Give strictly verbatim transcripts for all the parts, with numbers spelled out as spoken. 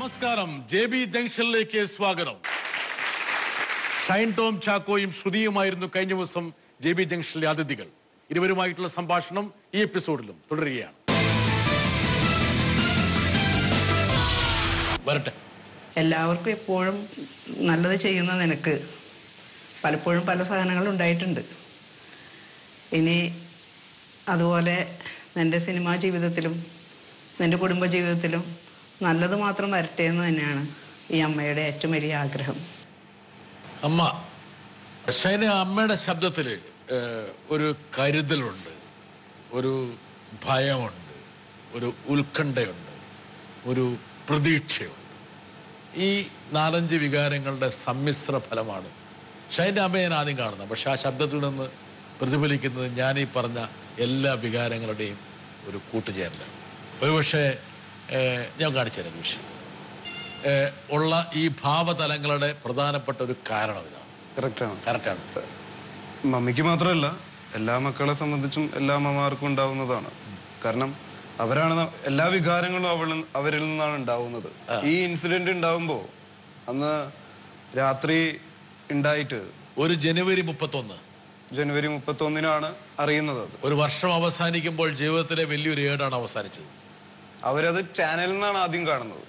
നമസ്കാരം J B Junction ലേക്ക് സ്വാഗതം. ഷൈൻ ടോം ചാക്കോയും ശ്രുതിയുമായിരുന്നു കഴിഞ്ഞ ദിവസം J B Junctionലെ അതിഥികൾ. ഇരുവരുമായിട്ടുള്ള സംഭാഷണം ഈ എപ്പിസോഡിലും തുടരുകയാണ്. വരട്ടെ. എല്ലാവർക്കും എപ്പോഴും നല്ലത് ചെയ്യുന്ന നിനക്ക് പലപ്പോഴും പല സാധനങ്ങളും ഉണ്ടായിട്ടുണ്ട്. ഇനി അതുപോലെ നിൻ്റെ സിനിമാ ജീവിതത്തിലും നിൻ്റെ കുടുംബ ജീവിതത്തിലും നല്ലത് മാത്രം വരട്ടെ എന്ന് തന്നെയാണ് ഈ അമ്മയുടെ ഏറ്റവും വലിയ ആഗ്രഹം. അമ്മ ഷൈന, അമ്മയുടെ ശബ്ദത്തിൽ ഒരു കരുതലുണ്ട്, ഒരു ഭയമുണ്ട്, ഒരു ഉത്കണ്ഠയുണ്ട്, ഒരു പ്രതീക്ഷയുണ്ട്. ഈ നാലഞ്ച് വികാരങ്ങളുടെ സമ്മിശ്ര ഫലമാണ് ഷൈൻ്റെ അമ്മയെ ഞാൻ ആദ്യം കാണുന്നത്. പക്ഷെ ആ ശബ്ദത്തിൽ നിന്ന് പ്രതിഫലിക്കുന്നത് ഞാൻ ഈ പറഞ്ഞ എല്ലാ വികാരങ്ങളുടെയും ഒരു കൂട്ടുചേരലാണ്. ഒരുപക്ഷെ ഞാൻ കാണിച്ചു തരാം വിഷയം ഉള്ള ഈ ഭാവതലങ്ങളുടെ പ്രധാനപ്പെട്ട ഒരു കാരണം ഇതാണ്. കറക്റ്റാണ് കറക്റ്റാണ് മമ്മിക്ക് മാത്രമല്ല എല്ലാ മക്കളെ സംബന്ധിച്ചും എല്ലാ അമ്മമാർക്കും ഉണ്ടാവുന്നതാണ്. കാരണം അവരാണ് എല്ലാ വികാരങ്ങളും അവൾ അവരിൽ നിന്നാണ് ഉണ്ടാവുന്നത്. ഈ ഇൻസിഡന്റ് ഉണ്ടാവുമ്പോൾ അന്ന് രാത്രി ഉണ്ടായിട്ട് ഒരു ജനുവരി മുപ്പത്തൊന്ന് ജനുവരി മുപ്പത്തൊന്നിനാണ് അറിയുന്നത്. ഒരു വർഷം അവസാനിക്കുമ്പോൾ ജീവിതത്തിലെ വലിയൊരു ഏടാണ് അവസാനിച്ചത്. അവരത് ചാനലിൽ നിന്നാണ് ആദ്യം കാണുന്നത്.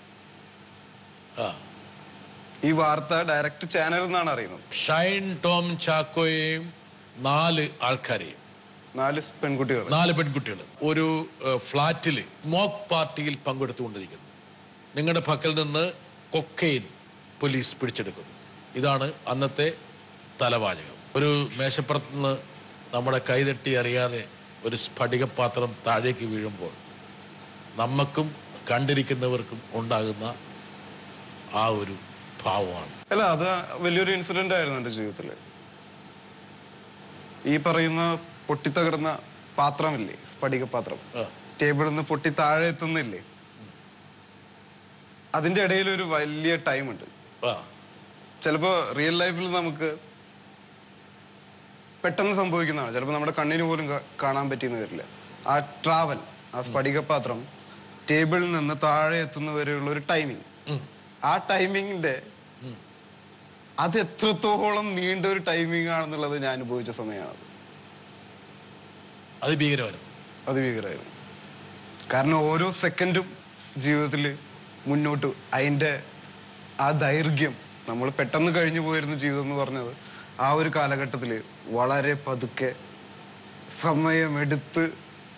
ഈ വാർത്ത ഡയറക്റ്റ് ചാനലിൽ നിന്നാണ് അറിയുന്നത്. ഷൈൻ ടോം ചാക്കോയെയും നാല് ആൾക്കാരെയും നാല് പെൺകുട്ടികൾ നാല് പെൺകുട്ടികൾ ഒരു ഫ്ലാറ്റിൽ മോക്ക് പാർട്ടിയിൽ പങ്കെടുത്തുകൊണ്ടിരിക്കുന്നു. നിങ്ങളുടെ പക്കൽ നിന്ന് കൊക്കൈൻ പോലീസ് പിടിച്ചെടുക്കുന്നു. ഇതാണ് അന്നത്തെ തലവാചകം. ഒരു മേശപ്പുറത്ത് നിന്ന് നമ്മുടെ കൈതട്ടി അറിയാതെ ഒരു സ്ഫടികപാത്രം താഴേക്ക് വീഴുമ്പോൾ നമുക്കും കണ്ടിരിക്കുന്നവർക്കും ഉണ്ടാകുന്ന ആ ഒരു ഭാവമാണ്. അല്ല, അത് വലിയൊരു ഇൻസിഡന്റ് ആയിരുന്നു എൻ്റെ ജീവിതത്തിൽ. ഈ പറയുന്ന പൊട്ടിത്തകർന്ന പാത്രമില്ലേ, സ്ഫടികപാത്രം, ടേബിളിൽ നിന്ന് പൊട്ടി താഴെ എത്തുന്നില്ലേ, അതിന്റെ ഇടയിൽ ഒരു വലിയ ടൈമുണ്ട്. ചിലപ്പോ റിയൽ ലൈഫിൽ നമുക്ക് പെട്ടെന്ന് സംഭവിക്കുന്നതാണ്, ചിലപ്പോൾ നമ്മുടെ കണ്ണിന് പോലും കാണാൻ പറ്റിയെന്ന് വരില്ല. ആ ട്രാവൽ, ആ സ്ഫടികപാത്രം ടേബിളിൽ നിന്ന് താഴെ എത്തുന്ന വരെയുള്ള ഒരു ടൈമിങ്, ആ ടൈമിങ്ങിന്റെ അത് എത്രത്തോളം നീണ്ട ഒരു ടൈമിംഗ് ആണെന്നുള്ളത് ഞാൻ അനുഭവിച്ച സമയമാണ്. അത് ഭീകരമായിരുന്നു. അത് ഭീകരമായിരുന്നു. കാരണം ഓരോ സെക്കൻഡും ജീവിതത്തിൽ മുന്നോട്ട് അതിൻ്റെ ആ ദൈർഘ്യം, നമ്മൾ പെട്ടെന്ന് കഴിഞ്ഞു പോയിരുന്ന ജീവിതം എന്ന് പറഞ്ഞത് ആ ഒരു കാലഘട്ടത്തിൽ വളരെ പതുക്കെ സമയമെടുത്ത്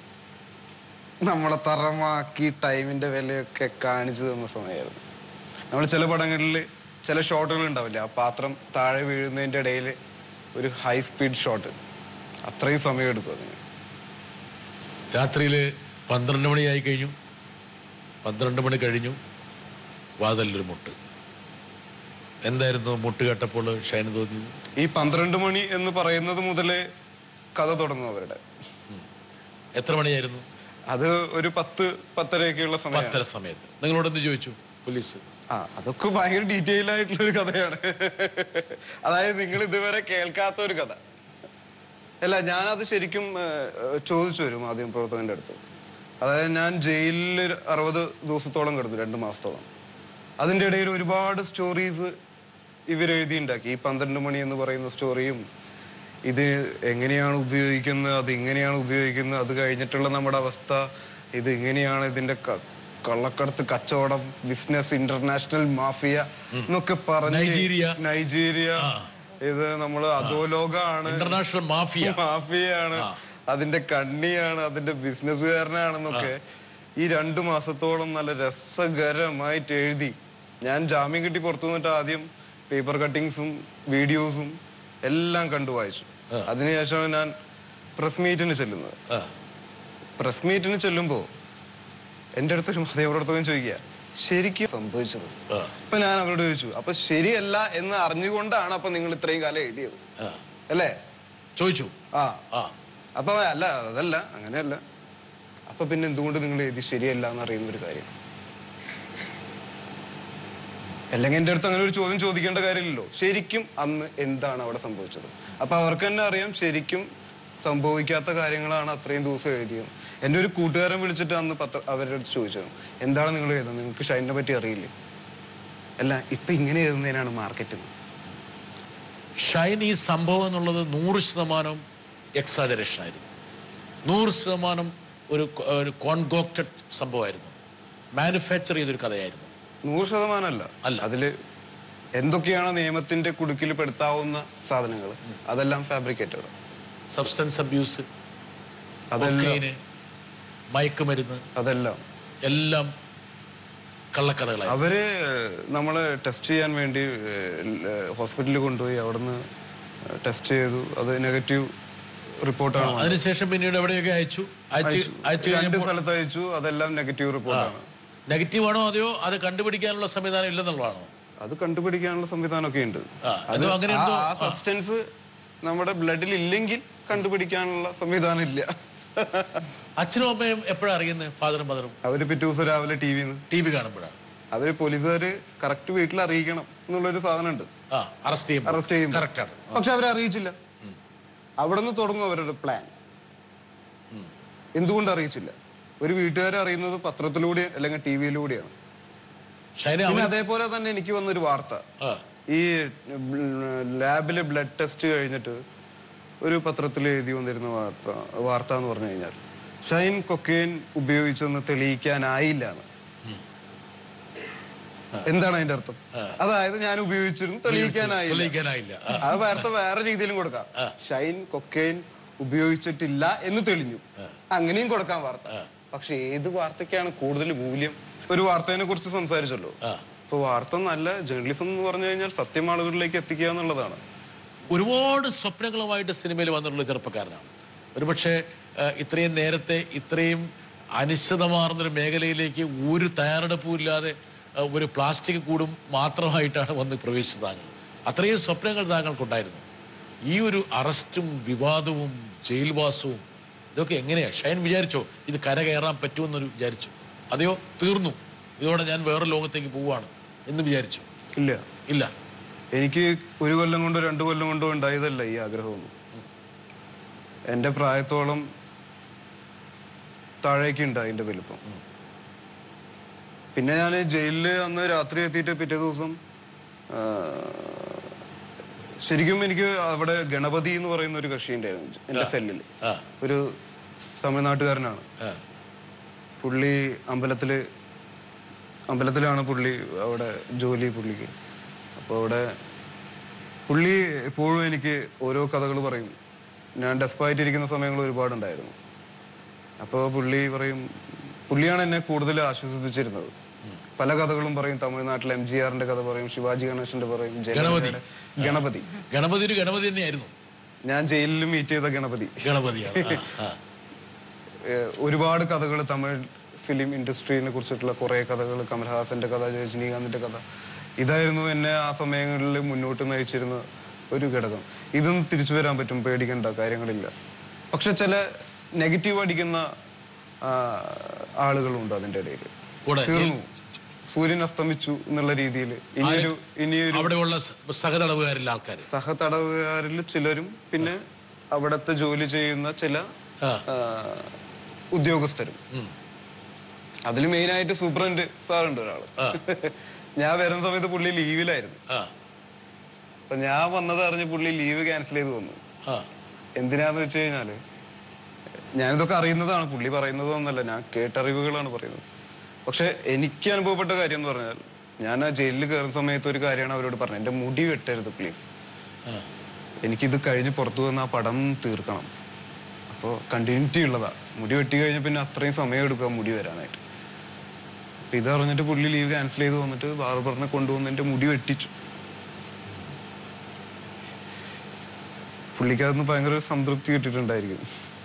നമ്മളെ തറമാക്കി ടൈമിൻ്റെ വിലയൊക്കെ കാണിച്ചു തന്ന സമയമായിരുന്നു. നമ്മൾ ചില പടങ്ങളിൽ ചില ഷോട്ടുകൾ ഉണ്ടാവില്ല, ആ പാത്രം താഴെ വീഴുന്നതിൻ്റെ ഇടയിൽ ഒരു ഹൈ സ്പീഡ് ഷോട്ട്, അത്രയും സമയം എടുക്കും അതിന്. രാത്രിയിൽ പന്ത്രണ്ട് മണിയായി കഴിഞ്ഞു. പന്ത്രണ്ട് മണി കഴിഞ്ഞു, വാതിലൊരു മുട്ട്. എന്തായിരുന്നു മുട്ട് കേട്ടപ്പോൾ ഷൈന് തോന്നിയത്? ഈ പന്ത്രണ്ട് മണി എന്ന് പറയുന്നത് മുതലേ കഥ തുടങ്ങും അവരുടെ. എത്ര മണിയായിരുന്നു? അത് ഒരു പത്ത് പത്തരയൊക്കെയുള്ള സമയം. പത്തര സമയത്ത് നിങ്ങളോടൊന്ന് ചോദിച്ചു പോലീസ്? ആ, അതൊക്കെ ഭയങ്കര ഡീറ്റെയിൽ ആയിട്ടുള്ള ഒരു കഥയാണ്. അതായത് നിങ്ങൾ ഇതുവരെ കേൾക്കാത്ത ഒരു കഥ. അല്ല, ഞാനത് ശരിക്കും ചോദിച്ചു വരും മാധ്യമ പ്രവർത്തകന്റെ അടുത്ത്. അതായത് ഞാൻ ജയിലിൽ അറുപത് ദിവസത്തോളം കിടന്നു, രണ്ട് മാസത്തോളം. അതിൻ്റെ ഇടയിൽ ഒരുപാട് സ്റ്റോറീസ് ഇവരെഴുതിയുണ്ടാക്കി. ഈ പന്ത്രണ്ട് മണി എന്ന് പറയുന്ന സ്റ്റോറിയും, ഇത് എങ്ങനെയാണ് ഉപയോഗിക്കുന്നത്, അത് ഇങ്ങനെയാണ് ഉപയോഗിക്കുന്നത്, അത് കഴിഞ്ഞിട്ടുള്ള നമ്മുടെ അവസ്ഥ, ഇത് ഇങ്ങനെയാണ്, ഇതിൻ്റെ കള്ളക്കടത്ത് കച്ചവടം, ബിസിനസ്, ഇന്റർനാഷണൽ മാഫിയ എന്നൊക്കെ പറഞ്ഞ് നൈജീരിയ നൈജീരിയ ഇത് നമ്മള് അധോലോകമാണ്, ഇന്റർനാഷണൽ മാഫിയ മാഫിയാണ്, അതിന്റെ കണ്ണിയാണ്, അതിന്റെ ബിസിനസ്സുകാരനാണെന്നൊക്കെ ഈ രണ്ടു മാസത്തോളം നല്ല രസകരമായിട്ട് എഴുതി. ഞാൻ ജാമ്യം കിട്ടി പുറത്തു നിന്നിട്ട് ആദ്യം പേപ്പർ കട്ടിങ്സും വീഡിയോസും എല്ലാം കണ്ടു വായിച്ചു. അതിനുശേഷമാണ് ഞാൻ പ്രസ് മീറ്റിന് ചെല്ലുന്നത്. പ്രസ് മീറ്റിന് ചെല്ലുമ്പോൾ എൻ്റെ അടുത്തൊരു മാധ്യമപ്രവർത്തകൻ ചോദിക്കുക, ശരിക്കും സംഭവിച്ചത്? അപ്പൊ ഞാൻ അവരോട് ചോദിച്ചു, അപ്പൊ ശരിയല്ല എന്ന് അറിഞ്ഞുകൊണ്ടാണ് അപ്പൊ നിങ്ങൾ ഇത്രയും കാലം എഴുതിയത് അല്ലേ ചോദിച്ചു. ആ അപ്പൊ അല്ല, അതല്ല, അങ്ങനെയല്ല. അപ്പൊ പിന്നെ എന്തുകൊണ്ട് നിങ്ങൾ എഴുതി ശരിയല്ല എന്ന് അറിയുന്ന ഒരു കാര്യം? അല്ലെങ്കിൽ എൻ്റെ അടുത്ത് അങ്ങനെ ഒരു ചോദ്യം ചോദിക്കേണ്ട കാര്യമില്ലല്ലോ. ശരിക്കും അന്ന് എന്താണ് അവിടെ സംഭവിച്ചത്? അപ്പൊ അവർക്ക് തന്നെ അറിയാം ശരിക്കും സംഭവിക്കാത്ത കാര്യങ്ങളാണ് അത്രയും ദിവസം എഴുതിയത്. എൻ്റെ ഒരു കൂട്ടുകാരൻ വിളിച്ചിട്ട് അന്ന് പത്ര അവരുടെ അടുത്ത് ചോദിച്ചു, എന്താണ് നിങ്ങൾ എഴുതുന്നത്, നിങ്ങൾക്ക് ഷൈനിനെ പറ്റി അറിയില്ലേ? അല്ല ഇപ്പം ഇങ്ങനെ എഴുതുന്നതിനാണ് മാർക്കറ്റ്. ഷൈൻ ഈ സംഭവം എന്നുള്ളത് നൂറ് ശതമാനം എക്സാജറേഷൻ ആയിരുന്നു, നൂറ് ശതമാനം ഒരു ഒരു കോൺകോക്റ്റഡ് സംഭവമായിരുന്നു, മാനുഫാക്ചർ ചെയ്തൊരു കഥയായിരുന്നു. നൂറ് ശതമാനമല്ല അല്ല, അതില് എന്തൊക്കെയാണോ നിയമത്തിന്റെ കുടുക്കിൽ പെടുത്താവുന്ന സാധനങ്ങൾ അതെല്ലാം ഫാബ്രിക്കേറ്റഡ്. സബ്സ്റ്റൻസ് അബ്യൂസ്, അതെല്ലാം മയക്കുമരുന്ന്, അതെല്ലാം എല്ലാം കള്ളക്കഥകളായി. അവര് നമ്മളെ ടെസ്റ്റ് ചെയ്യാൻ വേണ്ടി ഹോസ്പിറ്റലിൽ കൊണ്ടുപോയി അവിടുന്ന് ടെസ്റ്റ് ചെയ്തു. അത് നെഗറ്റീവ് റിപ്പോർട്ടാണ്. അതിനുശേഷം പിന്നീട് എവിടെയൊക്കെ അയച്ചു, രണ്ട് സ്ഥലത്ത് അയച്ചു. അതെല്ലാം നെഗറ്റീവ് റിപ്പോർട്ടാണ്. നെഗറ്റീവ് ആണോ അതെയോ അത് കണ്ടുപിടിക്കാനുള്ള സംവിധാനം ഇല്ലെന്നുള്ളതാണോ? അത് കണ്ടുപിടിക്കാനുള്ള സംവിധാനമൊക്കെ ഉണ്ട്. ആ സബ്സ്റ്റൻസ് നമ്മുടെ ബ്ലഡിൽ ഇല്ലെങ്കിൽ കണ്ടുപിടിക്കാനുള്ള സംവിധാനം ഇല്ല. അച്ഛനും അമ്മയും എപ്പോഴാണ് അറിയുന്നത്? ഫാദറും മദറും അവര് പിറ്റേ ദിവസം രാവിലെ ടി വി ടി വി കാണുമ്പോഴാണ്. അവര് പോലീസുകാര് കറക്റ്റ് വീട്ടിൽ അറിയിക്കണം എന്നുള്ളൊരു സാധനം ഉണ്ട്. അറസ്റ്റ് ചെയ്യും അറസ്റ്റ് ചെയ്യും കറക്റ്റാണ്. പക്ഷെ അവരെ അറിയിച്ചില്ല. അവിടെ നിന്ന് തുടങ്ങും അവരുടെ പ്ലാൻ. എന്തുകൊണ്ട് അറിയിച്ചില്ല? ഒരു വീട്ടുകാരെ അറിയുന്നത് പത്രത്തിലൂടെ അല്ലെങ്കിൽ ടി വിയിലൂടെയാണ്. പിന്നെ അതേപോലെ തന്നെ എനിക്ക് വന്നൊരു വാർത്ത, ഈ ലാബിലെ ബ്ലഡ് ടെസ്റ്റ് കഴിഞ്ഞിട്ട് ഒരു പത്രത്തിൽ എഴുതി വന്നിരുന്ന വാർത്ത വാർത്ത എന്ന് പറഞ്ഞു കഴിഞ്ഞാൽ ഷൈൻ കൊക്കെയിൻ ഉപയോഗിച്ചൊന്ന് തെളിയിക്കാനായില്ല എന്ന്. എന്താണ് അതിന്റെ അർത്ഥം? അതായത് ഞാൻ ഉപയോഗിച്ചിരുന്നു, തെളിയിക്കാനായില്ല. അത് വാർത്ത വേറെ രീതിയിലും കൊടുക്കാം. ഷൈൻ കൊക്കെയിൻ ഉപയോഗിച്ചിട്ടില്ല എന്ന് തെളിഞ്ഞു, അങ്ങനെയും കൊടുക്കാൻ വാർത്ത. പക്ഷെ ഏത് വാർത്തയ്ക്കാണ് കൂടുതൽ മൂല്യം? ഒരു വാർത്തയെ കുറിച്ച് സംസാരിച്ചല്ലോ. ഇപ്പൊ വാർത്ത നല്ല ജേർണലിസം എന്ന് പറഞ്ഞു കഴിഞ്ഞാൽ സത്യം ആളുകളിലേക്ക് എത്തിക്കുക എന്നുള്ളതാണ്. ഒരുപാട് സ്വപ്നങ്ങളുമായിട്ട് സിനിമയിൽ വന്നിട്ടുള്ള ചെറുപ്പക്കാരനാണ്. ഒരുപക്ഷെ ഇത്രയും നേരത്തെ ഇത്രയും അനിശ്ചിതമാർന്നൊരു മേഖലയിലേക്ക് ഒരു തയ്യാറെടുപ്പും ഇല്ലാതെ ഒരു പ്ലാസ്റ്റിക് കൂടും മാത്രമായിട്ടാണ് വന്ന് പ്രവേശിച്ചത് താങ്കൾ. അത്രയും സ്വപ്നങ്ങൾ താങ്കൾക്കുണ്ടായിരുന്നു. ഈ ഒരു അറസ്റ്റും വിവാദവും ജയിൽവാസവും ഇതൊക്കെ എങ്ങനെയാണ്? ഷൈൻ വിചാരിച്ചോ ഇത് കരകയറാൻ പറ്റുമെന്നൊരു വിചാരിച്ചു? അതെയോ തീർന്നു ഇതോടെ ഞാൻ വേറെ ലോകത്തേക്ക് പോവുകയാണ് എന്ന് വിചാരിച്ചു? ഇല്ല ഇല്ല എനിക്ക് ഒരു കൊല്ലം കൊണ്ടോ രണ്ടു കൊല്ലം കൊണ്ടോ ഉണ്ടായതല്ല ഈ ആഗ്രഹമൊന്നും. എൻ്റെ പ്രായത്തോളം താഴേക്കുണ്ട് അതിൻ്റെ വലുപ്പം. പിന്നെ ഞാൻ ജയിലിൽ അന്ന് രാത്രി എത്തിയിട്ട് പിറ്റേ ദിവസം ശരിക്കും എനിക്ക് അവിടെ ഗണപതി എന്ന് പറയുന്ന ഒരു കക്ഷി ഉണ്ടായിരുന്നു എൻ്റെ സെല്ലിൽ. ഒരു തമിഴ്നാട്ടുകാരനാണ് പുള്ളി. അമ്പലത്തില് അമ്പലത്തിലാണ് പുള്ളി അവിടെ ജോലി പുള്ളിക്ക്. അപ്പോൾ അവിടെ പുള്ളി എപ്പോഴും എനിക്ക് ഓരോ കഥകൾ പറയും. ഞാൻ ഡെസ്പായിട്ടിരിക്കുന്ന സമയങ്ങൾ ഒരുപാടുണ്ടായിരുന്നു. അപ്പോൾ പുള്ളി പറയും, പുള്ളിയാണ് എന്നെ കൂടുതൽ ആശ്വസിപ്പിച്ചിരുന്നത്. പല കഥകളും പറയും. തമിഴ്നാട്ടിലെ എം ജി ആറിന്റെ കഥ പറയും, ശിവാജി ഗണേശന്റെ പറയും, ഗണപതി ഗണപതി ഒരു ഗണപതി തന്നെയായിരുന്നു. ഞാൻ ജയിലിൽ മീറ്റ് ചെയ്ത ഗണപതി ഗണപതിയാണ്. ഒരുപാട് കഥകൾ തമിഴ് ഫിലിം ഇൻഡസ്ട്രീനെ കുറിച്ചിട്ടുള്ള കുറെ കഥകൾ, കമൽഹാസന്റെ കഥ, രജനീകാന്തിന്റെ കഥ, ഇതായിരുന്നു എന്നെ ആ സമയങ്ങളിൽ മുന്നോട്ട് നയിച്ചിരുന്ന ഒരു ഘടകം. ഇതൊന്നും തിരിച്ചു വരാൻ പറ്റും, പേടിക്കേണ്ട കാര്യങ്ങളില്ല. പക്ഷെ ചില നെഗറ്റീവ് അടിക്കുന്ന ആളുകളുണ്ട് അതിൻ്റെ ഇടയിൽ. തീർന്നു, സൂര്യൻ അസ്തമിച്ചു എന്നുള്ള രീതിയിൽ ഇനിയൊരു ഇനിയൊരു അവിടെയുള്ള സഹതടവുകാരിൽ ആൾക്കാർ സഹതടവുകാരിൽ ചിലരും പിന്നെ അവിടുത്തെ ജോലി ചെയ്യുന്ന ചില ഉദ്യോഗസ്ഥരും. അതിൽ മെയിനായിട്ട് സൂപ്രണ്ട് സാറുണ്ട് ഒരാള്. ഞാൻ വരുന്ന സമയത്ത് പുള്ളി ലീവിലായിരുന്നു. അപ്പൊ ഞാൻ വന്നത് അറിഞ്ഞ് പുള്ളി ലീവ് ക്യാൻസൽ ചെയ്ത് വന്നു. എന്തിനാന്ന് വെച്ച് കഴിഞ്ഞാല് ഞാനിതൊക്കെ അറിയുന്നതാണ്, പുള്ളി പറയുന്നതൊന്നല്ല, ഞാൻ കേട്ടറിവുകളാണ് പറയുന്നത്. പക്ഷെ എനിക്ക് അനുഭവപ്പെട്ട കാര്യം എന്ന് പറഞ്ഞാൽ, ഞാൻ ആ ജയിലിൽ കയറുന്ന സമയത്ത് ഒരു കാര്യമാണ് അവരോട് പറഞ്ഞത്, എൻ്റെ മുടി വെട്ടരുത് പ്ലീസ്, എനിക്കിത് കഴിഞ്ഞ് പുറത്തു വന്ന് ആ പടം തീർക്കണം. അപ്പോൾ കണ്ടിന്യൂറ്റി ഉള്ളതാ. മുടി വെട്ടി കഴിഞ്ഞാൽ പിന്നെ അത്രയും സമയം എടുക്കുക മുടി വരാനായിട്ട്. അപ്പം ഇതറിഞ്ഞിട്ട് പുള്ളി ലീവ് ക്യാൻസൽ ചെയ്ത് വന്നിട്ട് ബാർബറിനെ കൊണ്ടുവന്ന് എൻ്റെ മുടി വെട്ടിച്ചു. പുള്ളിക്കകത്ത് ഭയങ്കര സംതൃപ്തി കിട്ടിയിട്ടുണ്ടായിരിക്കും.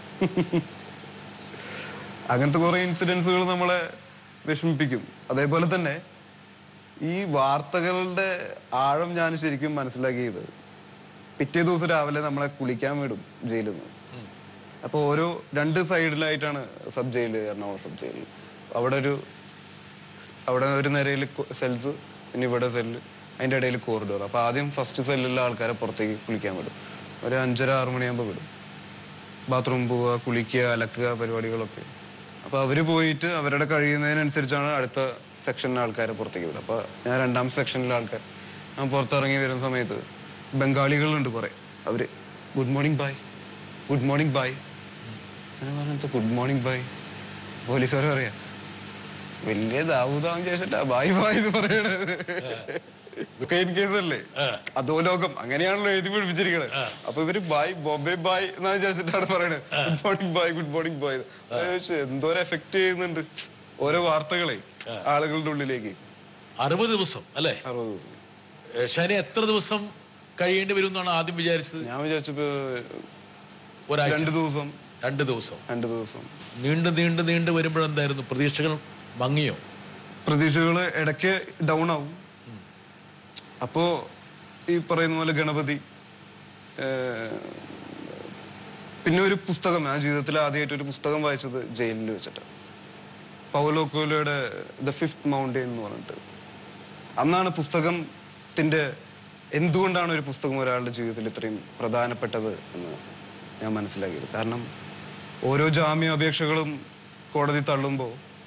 അങ്ങനത്തെ കുറെ ഇൻസിഡൻസുകൾ നമ്മളെ വിഷമിപ്പിക്കും. അതേപോലെ തന്നെ ഈ വാർത്തകളുടെ ആഴം ഞാൻ ശരിക്കും മനസ്സിലാക്കിയത് പിറ്റേ ദിവസം രാവിലെ നമ്മളെ കുളിക്കാൻ വിടും ജയിലിൽ നിന്ന്. അപ്പോൾ ഓരോ രണ്ട് സൈഡിലായിട്ടാണ് sub jail, Ernakulam sub jail. അവിടെ ഒരു അവിടെ ഒരു നിരയിൽ സെൽസ്, പിന്നെ ഇവിടെ സെല്ല്, അതിൻ്റെ ഇടയിൽ കോറിഡോർ. അപ്പോൾ ആദ്യം ഫസ്റ്റ് സെല്ലിലുള്ള ആൾക്കാരെ പുറത്തേക്ക് കുളിക്കാൻ വിടും. ഒരു അഞ്ചര ആറ് മണിയാകുമ്പോൾ വിടും. ബാത്റൂം പോവുക, കുളിക്കുക, അലക്കുക പരിപാടികളൊക്കെ. അപ്പോൾ അവർ പോയിട്ട് അവരുടെ കഴിയുന്നതിനനുസരിച്ചാണ് അടുത്ത സെക്ഷനിലെ ആൾക്കാരെ പുറത്തേക്ക് വിടും. അപ്പോൾ ഞാൻ രണ്ടാം സെക്ഷനിലെ ആൾക്കാർ ഞാൻ പുറത്തിറങ്ങി വരുന്ന സമയത്ത് ബംഗാളികളുണ്ട് കുറേ. അവർ ഗുഡ് മോർണിംഗ് ബായ്, ഗുഡ് മോർണിംഗ് ബായ്. അങ്ങനെ പറഞ്ഞത് ഗുഡ് മോർണിംഗ് ബായ്. പോലീസുകാർ പറയാം വലിയ ദാവൂദാന്ന് ചോദിച്ചിട്ടാ ബായ് ബായ് എന്ന് പറയണത്. കേസല്ലേ അതോ ലോകം അങ്ങനെയാണല്ലോ എഴുതി പിടിപ്പിച്ചിരിക്കണത്. അപ്പൊ ഇവര് ബായ് ബോംബെ ബായ് എന്നാണ് വിചാരിച്ചിട്ടാണ് പറയണത് ഗുഡ് മോർണിംഗ് ബായ്, ഗുഡ് മോർണിംഗ് ബായ്. എന്തോരം എഫക്ട് ചെയ്യുന്നുണ്ട് ഓരോ വാർത്തകളെ ആളുകളുടെ ഉള്ളിലേക്ക്. അറുപത് ദിവസം അല്ലേ? അറുപത് ദിവസം. ശനി എത്ര ദിവസം കഴിയേണ്ടി വരും എന്നാണ് ആദ്യം വിചാരിച്ചത്? ഞാൻ വിചാരിച്ചപ്പോ ഒരാഴ്ച, രണ്ട് ദിവസം. രണ്ട് ദിവസം രണ്ട് ദിവസം നീണ്ടു നീണ്ടു നീണ്ടു വരുമ്പോഴെന്തായിരുന്നു പ്രതീക്ഷകൾ മങ്ങിയോ? പ്രതീക്ഷകള് ഇടയ്ക്ക് ഡൗൺ ആവും. അപ്പോ ഈ പറയുന്ന പോലെ ഗണപതി, പിന്നെ ഒരു പുസ്തകം, ഞാൻ ജീവിതത്തിൽ ആദ്യമായിട്ട് ഒരു പുസ്തകം വായിച്ചത് ജയിലിൽ വെച്ചിട്ട്, പൗലോ കോയ്ലോയുടെ ദ ഫിഫ്ത്ത് മൗണ്ടെയിൻ എന്ന് പറഞ്ഞിട്ട്. അന്നാണ് പുസ്തകത്തിന്റെ എന്തുകൊണ്ടാണ് ഒരു പുസ്തകം ഒരാളുടെ ജീവിതത്തിൽ ഇത്രയും പ്രധാനപ്പെട്ടത് എന്ന് ഞാൻ മനസ്സിലാക്കിയത്. കാരണം ഓരോ ജാമ്യാപേക്ഷകളും കോടതി തള്ളുമ്പോൾ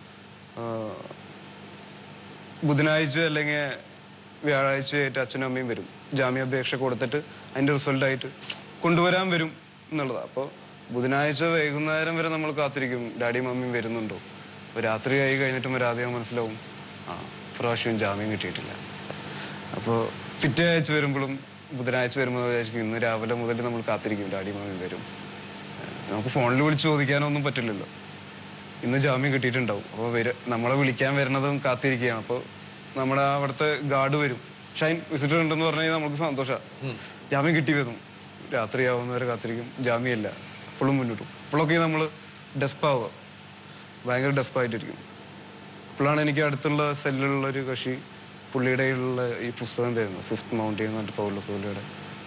ബുധനാഴ്ച അല്ലെങ്കിൽ വ്യാഴാഴ്ചയായിട്ട് അച്ഛനും അമ്മയും വരും ജാമ്യാപേക്ഷ കൊടുത്തിട്ട് അതിൻ്റെ റിസൾട്ടായിട്ട് കൊണ്ടുവരാൻ വരും എന്നുള്ളതാണ്. അപ്പോൾ ബുധനാഴ്ച വൈകുന്നേരം വരെ നമ്മൾ കാത്തിരിക്കും ഡാഡിയും മമ്മിയും വരുന്നുണ്ടോ. അപ്പോൾ രാത്രിയായി കഴിഞ്ഞിട്ടും വരാതെയാവും മനസ്സിലാവും ആ പ്രാവശ്യം ജാമ്യം കിട്ടിയിട്ടില്ല. അപ്പോൾ പിറ്റേ ആഴ്ച വരുമ്പോഴും ബുധനാഴ്ച വരുമ്പോൾ വിചാരിക്കും ഇന്ന് രാവിലെ മുതൽ നമ്മൾ കാത്തിരിക്കും ഡാഡിയും മമ്മിയും വരും. നമുക്ക് ഫോണിൽ വിളിച്ച് ചോദിക്കാനൊന്നും പറ്റില്ലല്ലോ. ഇന്ന് ജാമ്യം കിട്ടിയിട്ടുണ്ടാവും. അപ്പോൾ വര നമ്മളെ വിളിക്കാൻ വരുന്നതും കാത്തിരിക്കുകയാണ്. അപ്പോൾ നമ്മുടെ അവിടുത്തെ ഗാർഡ് വരും, ഷൈൻ വിസിറ്റർ ഉണ്ടെന്ന് പറഞ്ഞു കഴിഞ്ഞാൽ നമുക്ക് സന്തോഷമാണ്. ജാമ്യം കിട്ടി വരും. രാത്രിയാവുന്നവരെ കാത്തിരിക്കും, ജാമ്യമില്ല, അപ്പോഴും മുന്നോട്ടും. അപ്പോഴൊക്കെ നമ്മൾ ഡെസ്പാവുക, ഭയങ്കര ഡെസ്പായിട്ടിരിക്കും. അപ്പോഴാണ് എനിക്ക് അടുത്തുള്ള സെല്ലിലുള്ള ഒരു കക്ഷി പുള്ളിയുടെ ഉള്ള ഈ പുസ്തകം തരുന്നത്, ഫിഫ്ത്ത് മൗണ്ടെയിൻ എന്ന് പറഞ്ഞിട്ട് പൗലോ കോയ്ലോയുടെ.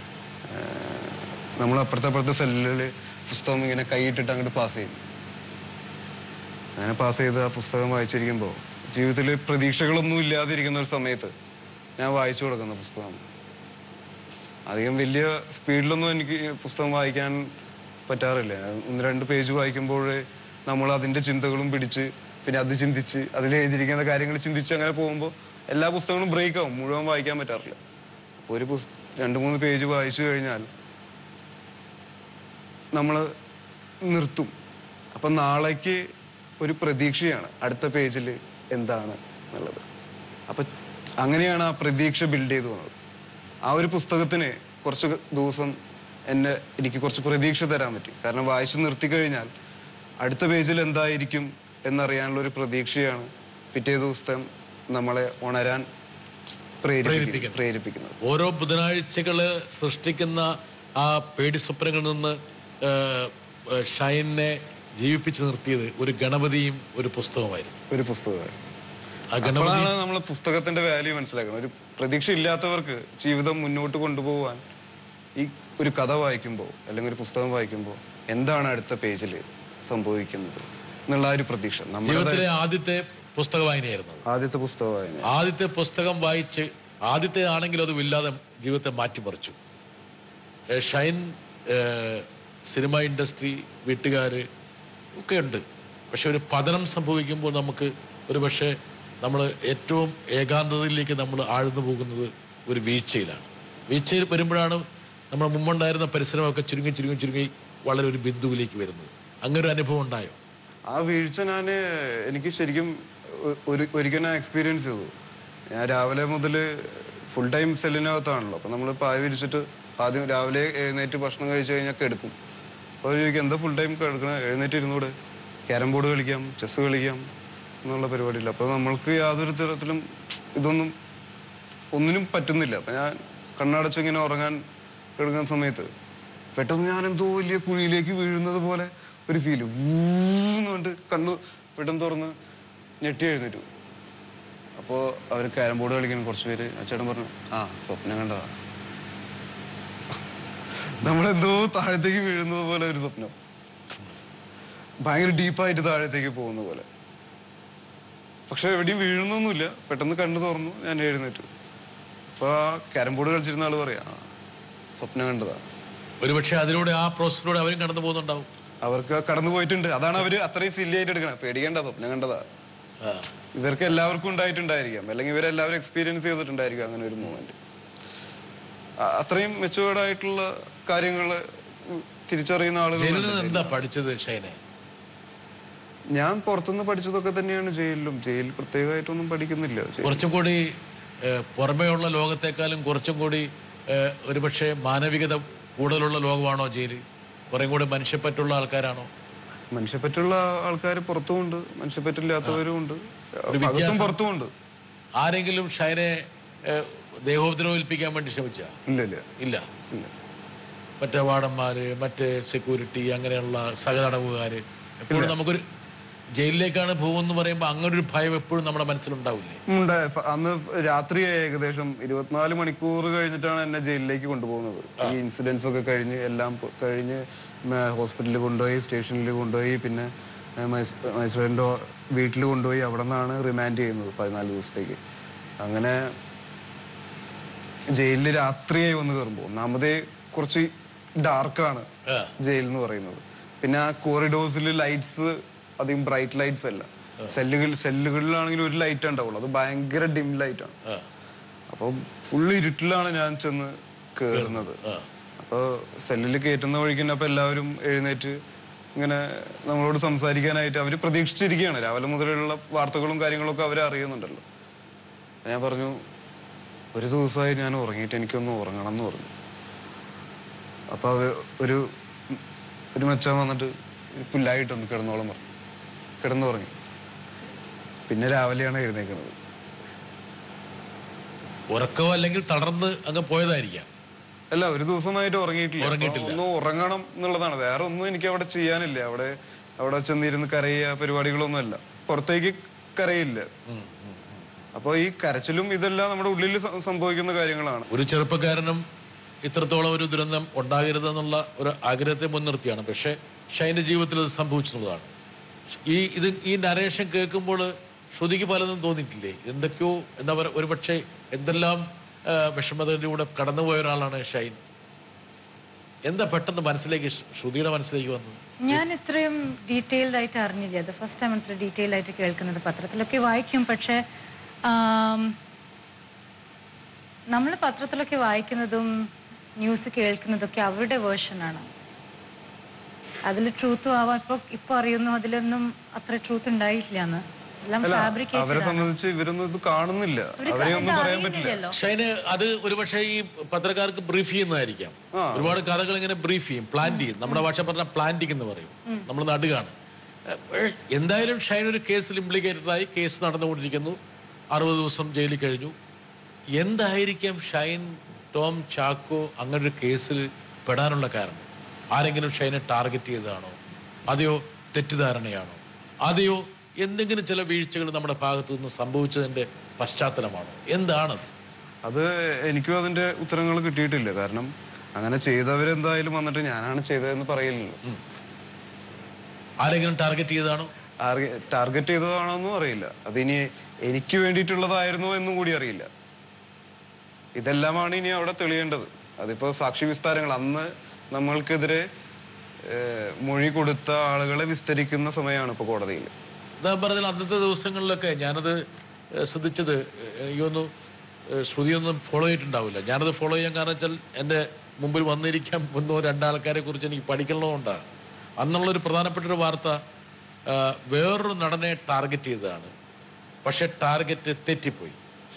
നമ്മൾ അപ്പുറത്തെ അപ്പുറത്തെ സെല്ലിൽ പുസ്തകം ഇങ്ങനെ കൈയിട്ടിട്ട് അങ്ങോട്ട് പാസ് ചെയ്യും. അങ്ങനെ പാസ് ചെയ്ത് ആ പുസ്തകം വായിച്ചിരിക്കുമ്പോൾ ജീവിതത്തിൽ പ്രതീക്ഷകളൊന്നും ഇല്ലാതിരിക്കുന്ന ഒരു സമയത്ത് ഞാൻ വായിച്ചു കൊടുക്കുന്ന പുസ്തകം. അധികം വലിയ സ്പീഡിലൊന്നും എനിക്ക് പുസ്തകം വായിക്കാൻ പറ്റാറില്ല. ഒന്ന് രണ്ട് പേജ് വായിക്കുമ്പോൾ നമ്മൾ അതിൻ്റെ ചിന്തകളും പിടിച്ച് പിന്നെ അത് ചിന്തിച്ച് അതിൽ എഴുതിയിരിക്കുന്ന കാര്യങ്ങൾ ചിന്തിച്ച് അങ്ങനെ പോകുമ്പോൾ എല്ലാ പുസ്തകങ്ങളും ബ്രേക്ക് ആവും, മുഴുവൻ വായിക്കാൻ പറ്റാറില്ല. അപ്പോൾ ഒരു പുസ്തകം രണ്ട് മൂന്ന് പേജ് വായിച്ചു കഴിഞ്ഞാൽ നമ്മൾ നിർത്തും. അപ്പം നാളേക്ക് ഒരു പ്രതീക്ഷയാണ് അടുത്ത പേജിൽ എന്താണ് എന്നുള്ളത്. അപ്പം അങ്ങനെയാണ് ആ പ്രതീക്ഷ ബിൽഡ് ചെയ്തു വന്നത്. ആ ഒരു പുസ്തകത്തിന് കുറച്ച് ദിവസം എന്നെ എനിക്ക് കുറച്ച് പ്രതീക്ഷ തരാൻ പറ്റി. കാരണം വായിച്ചു നിർത്തിക്കഴിഞ്ഞാൽ അടുത്ത പേജിൽ എന്തായിരിക്കും എന്നറിയാനുള്ള ഒരു പ്രതീക്ഷയാണ് പിറ്റേ ദിവസത്തെ നമ്മളെ ഉണരാൻ പ്രേരിപ്പിക്കുന്നത് പ്രേരിപ്പിക്കുന്നത് ഓരോ ബുധനാഴ്ചകള് സൃഷ്ടിക്കുന്ന ആ പേടി സ്വപ്നങ്ങളിൽ നിന്ന് ഷൈനെ ജീവിപ്പിച്ചു നിർത്തിയത് ഒരു ഗണപതിയും ഒരു പുസ്തകമായിരുന്നു. ഒരു പുസ്തകമായിരുന്നു. അപ്പോഴാണ് നമ്മൾ പുസ്തകത്തിന്റെ വാല്യൂ മനസ്സിലാക്കുന്നത്. ഒരു പ്രതീക്ഷ ഇല്ലാത്തവർക്ക് ജീവിതം മുന്നോട്ട് കൊണ്ടുപോകാൻ ഈ ഒരു കഥ വായിക്കുമ്പോൾ അല്ലെങ്കിൽ ഒരു പുസ്തകം വായിക്കുമ്പോൾ എന്താണ് അടുത്ത പേജിൽ സംഭവിക്കുന്നത് എന്നുള്ള ഒരു പ്രതീക്ഷ. ജീവിതത്തിലെ ആദ്യത്തെ പുസ്തക വായനയായിരുന്നു. ആദ്യത്തെ പുസ്തക വായന ആദ്യത്തെ പുസ്തകം വായിച്ച് ആദ്യത്തെ ആണെങ്കിലും അത് ഇല്ലാതെ ജീവിതത്തെ മാറ്റിമറിച്ചു. ഷൈൻ സിനിമ ഇൻഡസ്ട്രി വീട്ടുകാർ ഒക്കെ ഉണ്ട്. പക്ഷെ ഒരു പതനം സംഭവിക്കുമ്പോൾ നമുക്ക് ഒരു പക്ഷേ നമ്മൾ ഏറ്റവും ഏകാന്തതയിലേക്ക് നമ്മൾ ആഴ്ന്നു പോകുന്നത് ഒരു വീഴ്ചയിലാണ്. വീഴ്ചയിൽ വരുമ്പോഴാണ് നമ്മുടെ മുമ്പുണ്ടായിരുന്ന പരിസരമൊക്കെ ചുരുങ്ങി ചുരുങ്ങി ചുരുങ്ങി വളരെ ഒരു ബിന്ദുവിലേക്ക് വരുന്നത്. അങ്ങനെ ഒരു അനുഭവം ഉണ്ടായോ? ആ വീഴ്ച ഞാൻ എനിക്ക് ശരിക്കും ഒരു ഒരിക്കൽ ഞാൻ എക്സ്പീരിയൻസ് ചെയ്തു. ഞാൻ രാവിലെ മുതൽ ഫുൾ ടൈം സെല്ലിനകത്താണല്ലോ. അപ്പം നമ്മൾ പായ വിരിച്ചിട്ട് ആദ്യം രാവിലെ എഴുന്നേറ്റ് ഭക്ഷണം കഴിച്ചു കഴിഞ്ഞാൽ കിടക്കും. അപ്പോൾ ചോദിക്കും എന്താ ഫുൾ ടൈം കിടക്കണം, എഴുന്നേറ്റ് ഇരുന്നൂടെ, ക്യാരം ബോർഡ് കളിക്കാം, ചെസ്സ് കളിക്കാം എന്നുള്ള പരിപാടിയില്ല. അപ്പോൾ നമ്മൾക്ക് യാതൊരു തരത്തിലും ഇതൊന്നും ഒന്നിനും പറ്റുന്നില്ല. അപ്പം ഞാൻ കണ്ണടച്ചിങ്ങനെ ഉറങ്ങാൻ കിടക്കുന്ന സമയത്ത് പെട്ടെന്ന് ഞാൻ എന്തോ വലിയ കുഴിയിലേക്ക് വീഴുന്നത് പോലെ ഒരു ഫീല് ഊന്ന് കൊണ്ട് കണ്ണു പെട്ടെന്ന് തുറന്ന് ഞെട്ടി എഴുന്നേറ്റു. അപ്പോൾ അവർ ക്യാരം ബോർഡ് കളിക്കാൻ കുറച്ച് പേര് ചേട്ടൻ പറഞ്ഞു ആ സ്വപ്നം കണ്ടതാ. നമ്മളെന്തോ താഴത്തേക്ക് വീഴുന്നത് പോലെ ഒരു സ്വപ്നം, ഭയങ്കര ഡീപ്പായിട്ട് താഴത്തേക്ക് പോകുന്ന പോലെ. പക്ഷെ എവിടെയും വീഴുന്നൊന്നുമില്ല. പെട്ടെന്ന് കണ്ണു തുറന്നു, ഞാൻ എഴുന്നേറ്റു. അപ്പോൾ ആ ക്യാരം ബോർഡ് കളിച്ചിരുന്ന ആള് പറയാ സ്വപ്നം കണ്ടതാ. ഒരുപക്ഷെ അതിലൂടെ ആ പ്രോസസ്സിലൂടെ അവരും കടന്നു പോകുന്നുണ്ടാവും. അവർക്ക് കടന്നു പോയിട്ടുണ്ട്. അതാണ് അവര് അത്രയും സില്ലിയായിട്ട് എടുക്കണം. പേടിക്കേണ്ട, സ്വപ്നം കണ്ടതാ. ഇവർക്ക് എല്ലാവർക്കും ഉണ്ടായിട്ടുണ്ടായിരിക്കാം, അല്ലെങ്കിൽ ഇവരെല്ലാവരും എക്സ്പീരിയൻസ് ചെയ്തിട്ടുണ്ടായിരിക്കും അങ്ങനെ ഒരു മൂമെന്റ്. അത്രയും മെച്ചുവേർഡ് ആയിട്ടുള്ള കാര്യങ്ങൾ തിരിച്ചറിയുന്ന ആളുകൾ. എന്താ പഠിച്ചത് ഷൈനെ? ഞാൻ പുറത്തുനിന്ന് പഠിച്ചതൊക്കെ തന്നെയാണ് ജയിലിലും. ജയിൽ പ്രത്യേകമായിട്ടൊന്നും പഠിക്കുന്നില്ല. കുറച്ചും കൂടി പുറമേയുള്ള ലോകത്തെക്കാളും കുറച്ചും കൂടി ഒരുപക്ഷെ മാനവികത കൂടുതലുള്ള ലോകമാണോ ജയിൽ? കുറെ കൂടി മനുഷ്യപ്പറ്റുള്ള ആൾക്കാരാണോ? മനുഷ്യപ്പറ്റുള്ള ആൾക്കാർ പുറത്തുമുണ്ട്, മനുഷ്യപ്പറ്റില്ലാത്തവരും ഉണ്ട്, പുറത്തുമുണ്ട്. ആരെങ്കിലും ഷൈനെ ദേഹോപദ്രവിപ്പിക്കാൻ വേണ്ടി ശ്രമിച്ച? ഇല്ല ഇല്ല ഇല്ല മറ്റേ വാർഡന്മാര്, മറ്റേ സെക്യൂരിറ്റി, അങ്ങനെയുള്ള സഹതടവുകാര് എപ്പോഴും നമുക്കൊരു ജയിലിലേക്കാണ് പോകുമെന്ന് പറയുമ്പോൾ അങ്ങനെ ഒരു ഭയം എപ്പോഴും നമ്മുടെ മനസ്സിലുണ്ടാവില്ലേ? ഉണ്ടായി. അന്ന് രാത്രി ഏകദേശം ഇരുപത്തിനാല് മണിക്കൂർ കഴിഞ്ഞിട്ടാണ് എന്നെ ജയിലിലേക്ക് കൊണ്ടുപോകുന്നത്. ഈ ഇൻസിഡൻസ് ഒക്കെ കഴിഞ്ഞ് എല്ലാം കഴിഞ്ഞ് ഹോസ്പിറ്റലിൽ കൊണ്ടുപോയി, സ്റ്റേഷനിൽ കൊണ്ടുപോയി, പിന്നെ മജിസ്ട്രേറ്റിൻ്റെ വീട്ടിൽ കൊണ്ടുപോയി അവിടെ നിന്നാണ് റിമാൻഡ് ചെയ്യുന്നത് പതിനാല് ദിവസത്തേക്ക്. അങ്ങനെ ജയിലിൽ രാത്രിയായി വന്ന് കയറുമ്പോൾ ഒന്നാമതേ കുറച്ച് ഡാർക്കാണ് ജയിൽ എന്ന് പറയുന്നത്. പിന്നെ ആ കോറിഡോഴ്സിൽ ലൈറ്റ്സ് അധികം ബ്രൈറ്റ് ലൈറ്റ്സ് അല്ല. സെല്ലുകൾ സെല്ലുകളിലാണെങ്കിൽ ഒരു ലൈറ്റ് ഉണ്ടാവുള്ളൂ, അത് ഭയങ്കര ഡിം ലൈറ്റാണ്. അപ്പോൾ ഫുള്ള് ഇരുട്ടിലാണ് ഞാൻ ചെന്ന് കയറുന്നത്. അപ്പോൾ സെല്ലിൽ കയറ്റുന്ന വഴിക്കുന്ന അപ്പോൾ എല്ലാവരും എഴുന്നേറ്റ് ഇങ്ങനെ നമ്മളോട് സംസാരിക്കാനായിട്ട് അവർ പ്രതീക്ഷിച്ചിരിക്കുകയാണ്. രാവിലെ മുതലുള്ള വാർത്തകളും കാര്യങ്ങളൊക്കെ അവർ അറിയുന്നുണ്ടല്ലോ. ഞാൻ പറഞ്ഞു, ഒരു ദിവസമായി ഞാൻ ഉറങ്ങിയിട്ട് എനിക്കൊന്ന് ഉറങ്ങണം എന്ന് പറഞ്ഞു. അപ്പോൾ ഒരു ഒരു മച്ചാൻ വന്നിട്ട് പുല്ലായിട്ടൊന്ന് കിടന്നോളം പറഞ്ഞു. കിടന്നുറങ്ങി. പിന്നെ രാവിലെയാണ് എഴുന്നേക്കുന്നത്. ഉറക്കമോ അല്ലെങ്കിൽ തളർന്ന് അങ്ങ് പോയതായിരിക്കാം. അല്ല, ഒരു ദിവസമായിട്ട് ഉറങ്ങിയിട്ടില്ല. ഒന്ന് ഉറങ്ങണം എന്നുള്ളതാണ്. വേറെ ഒന്നും എനിക്ക് അവിടെ ചെയ്യാനില്ല. അവിടെ അവിടെ ചെന്നിരുന്ന് കരയുക പരിപാടികളൊന്നും അല്ല. പുറത്തേക്ക് കരയില്ല. അപ്പോൾ ഈ കരച്ചിലും ഇതെല്ലാം നമ്മുടെ ഉള്ളിൽ സംഭവിക്കുന്ന കാര്യങ്ങളാണ്. ഒരു ചെറുപ്പക്കാരനും ഇത്രത്തോളം ഒരു ദുരന്തം ഉണ്ടാകരുതെന്നുള്ള ഒരു ആഗ്രഹത്തെ മുൻനിർത്തിയാണ്. പക്ഷേ ഷൈൻ്റെ ജീവിതത്തിൽ അത് സംഭവിച്ചെന്നുള്ളതാണ്. ഈ ഇത് ഈ നരേഷൻ കേൾക്കുമ്പോൾ ശ്രുതിക്ക് പലതും തോന്നിയിട്ടില്ലേ? എന്തൊക്കെയോ എന്താ പറയുക, ഒരു പക്ഷേ എന്തെല്ലാം വിഷമതയിലൂടെ കടന്നുപോയ ഒരാളാണ് ഷൈൻ. എന്താ പെട്ടെന്ന് മനസ്സിലേക്ക്, ശ്രുതിയുടെ മനസ്സിലേക്ക് വന്നത്? ഞാൻ ഇത്രയും ഡീറ്റെയിൽഡ് ആയിട്ട് അറിഞ്ഞില്ല. അത് ഫസ്റ്റ് ടൈം ഇത്ര ഡീറ്റെയിൽഡ് ആയിട്ട് കേൾക്കുന്നത്. പത്രത്തിലൊക്കെ വായിക്കും, പക്ഷേ നമ്മൾ പത്രത്തിലൊക്കെ വായിക്കുന്നതും ന്യൂസ് കേൾക്കുന്നതൊക്കെ അവരുടെ വേർഷനാണ്. അതിൽ ട്രൂത്തും ആവാം. ഇപ്പൊ ഇപ്പൊ അറിയുന്നു അതിലൊന്നും അത്ര ട്രൂത്ത് ഉണ്ടായിട്ടില്ല എന്ന്. അവരെ സംബന്ധിച്ച് ഇവരൊന്നും ഇത് കാണുന്നില്ല, അവരെയൊന്നും പറയാൻ പറ്റില്ല. ഷൈന് അത് ഒരുപക്ഷെ ഈ പത്രക്കാർക്ക് ബ്രീഫ് ചെയ്യുന്നതായിരിക്കാം. ഒരുപാട് കഥകൾ ഇങ്ങനെ ബ്രീഫ് ചെയ്യും, പ്ലാൻ ചെയ്യും. നമ്മുടെ ഭാഷ പറഞ്ഞാൽ പ്ലാന്റിങ് എന്ന് പറയും, നമ്മൾ നടുകാണ്. എന്തായാലും ഷൈൻ ഒരു കേസിൽ ഇംപ്ലിക്കേറ്റഡ് ആയി, കേസ് നടന്നുകൊണ്ടിരിക്കുന്നു. അറുപത് ദിവസം ജയിലിൽ കഴിഞ്ഞു. എന്തായിരിക്കാം ഷൈൻ, ടോം, ചാക്കോ അങ്ങനൊരു കേസിൽ പെടാനുള്ള കാരണം? ആരെങ്കിലും ഷൈനെ ടാർഗറ്റ് ചെയ്തതാണോ? അതെയോ തെറ്റിദ്ധാരണയാണോ? അതെയോ എന്തെങ്കിലും ചില വീഴ്ചകൾ നമ്മുടെ ഭാഗത്തു നിന്ന് സംഭവിച്ചതിൻ്റെ പശ്ചാത്തലമാണോ? എന്താണത്? അത് എനിക്കും അതിൻ്റെ ഉത്തരങ്ങൾ കിട്ടിയിട്ടില്ല. കാരണം അങ്ങനെ ചെയ്തവരെന്തായാലും വന്നിട്ട് ഞാനാണ് ചെയ്തതെന്ന് പറയില്ലല്ലോ. ആരെങ്കിലും ടാർഗറ്റ് ചെയ്തതാണോ? ടാർഗറ്റ് ചെയ്തതാണോ എന്നും അറിയില്ല. അതിനി എനിക്ക് വേണ്ടിയിട്ടുള്ളതായിരുന്നോ എന്നും കൂടി അറിയില്ല. ഇതെല്ലാമാണ് ഇനി അവിടെ തെളിയേണ്ടത്. അതിപ്പോൾ സാക്ഷി വിസ്താരങ്ങൾ, അന്ന് നമ്മൾക്കെതിരെ മൊഴി കൊടുത്ത ആളുകളെ വിസ്തരിക്കുന്ന സമയമാണ് ഇപ്പോൾ കോടതിയിൽ. എന്താ പറഞ്ഞാൽ അന്നത്തെ ദിവസങ്ങളിലൊക്കെ ഞാനത് ശ്രദ്ധിച്ചത്, എനിക്കൊന്നും ശ്രുതിയൊന്നും ഫോളോ ചെയ്തിട്ടുണ്ടാവില്ല. ഞാനത് ഫോളോ ചെയ്യാൻ കാരണം വെച്ചാൽ എൻ്റെ മുമ്പിൽ വന്നിരിക്കാൻ ഒന്നോ രണ്ടാൾക്കാരെ കുറിച്ച് എനിക്ക് പഠിക്കണമെന്നുകൊണ്ടാണ്. അന്നുള്ളൊരു പ്രധാനപ്പെട്ടൊരു വാർത്ത വേറൊരു നടനെ ടാർഗറ്റ് ചെയ്തതാണ്. പക്ഷെ ടാർഗറ്റ് തെറ്റിപ്പോയി.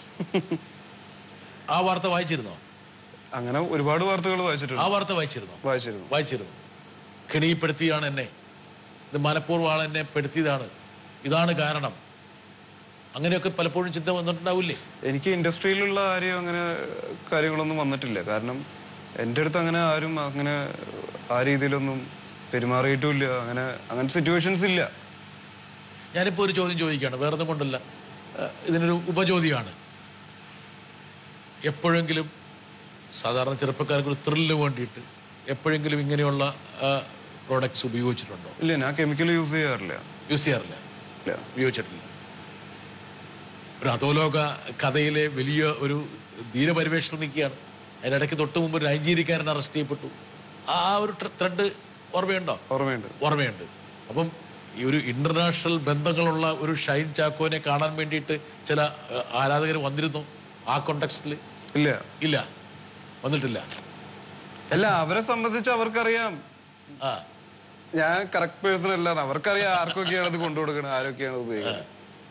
ആ വാർത്ത വായിച്ചിരുന്നോ? അങ്ങനെ ഒരുപാട് വാർത്തകൾ വായിച്ചിട്ടുണ്ട്. ആ വാർത്ത വായിച്ചിരുന്നോ? വായിച്ചിരുന്നു വായിച്ചിരുന്നു കെണിപ്പെടുത്തിയാണ് എന്നെ, ഇത് മനഃപൂർവ്വം ആൾ എന്നെ പെടുത്തിയതാണ്, ഇതാണ് കാരണം. അങ്ങനെയൊക്കെ പലപ്പോഴും ചിന്ത വന്നിട്ടുണ്ടാവില്ലേ? എനിക്ക് ഇൻഡസ്ട്രിയിലുള്ള ആരെയും അങ്ങനെ കാര്യങ്ങളൊന്നും വന്നിട്ടില്ല. കാരണം എൻ്റെ അടുത്ത് അങ്ങനെ ആരും അങ്ങനെ ആ രീതിയിലൊന്നും പെരുമാറിയിട്ടുമില്ല. അങ്ങനെ അങ്ങനത്തെ സിറ്റുവേഷൻസ് ഇല്ല. ഞാനിപ്പോൾ ഒരു ചോദ്യം ചോദിക്കുകയാണ്, വേറെ ഒന്നും കൊണ്ടല്ല, ഇതിനൊരു ഉപചോദ്യമാണ്. എപ്പോഴെങ്കിലും സാധാരണ ചെറുപ്പക്കാർക്ക് ഒരു ത്രില്ലിന് വേണ്ടിയിട്ട് എപ്പോഴെങ്കിലും ഇങ്ങനെയുള്ള പ്രോഡക്ട്സ് ഉപയോഗിച്ചിട്ടുണ്ടോ? ഇല്ല, ഞാൻ കെമിക്കൽ യൂസ് ചെയ്യാറില്ല. യൂസ് ചെയ്യാറില്ല? ഇല്ല, ഉപയോഗിച്ചിട്ടില്ല. ഒരു അധോലോക കഥയിലെ വലിയ ഒരു ധീരപരിവേഷണം നിൽക്കുകയാണ്. അതിനിടയ്ക്ക് തൊട്ട് മുമ്പ് ഒരു നൈജീരിയക്കാരൻ അറസ്റ്റ് ചെയ്യപ്പെട്ടു. ആ ഒരു ത്രെഡ് ഓർമ്മയുണ്ടോ? ഓർമ്മയുണ്ട്. ഓർമ്മയുണ്ട്. അപ്പം ഈ ഒരു ഇന്റർനാഷണൽ ബന്ധങ്ങളുള്ള ഒരു ഷൈൻ ചാക്കോനെ കാണാൻ വേണ്ടിയിട്ട് ചില ആരാധകർ വന്നിരുന്നു ആ കോണ്ടെക്സ്റ്റിൽ? ഇല്ല ഇല്ല, വന്നിട്ടില്ല. അല്ല, അവരെ സംബന്ധിച്ച് അവർക്കറിയാം ആ ഞാൻ കറക്റ്റ് പേഴ്സൺ അല്ല. അവർക്കറിയാം ആർക്കൊക്കെയാണ് അത് കൊണ്ടുകൊടുക്കുന്നത്, ആരൊക്കെയാണ് ഉപയോഗിക്കുന്നത്.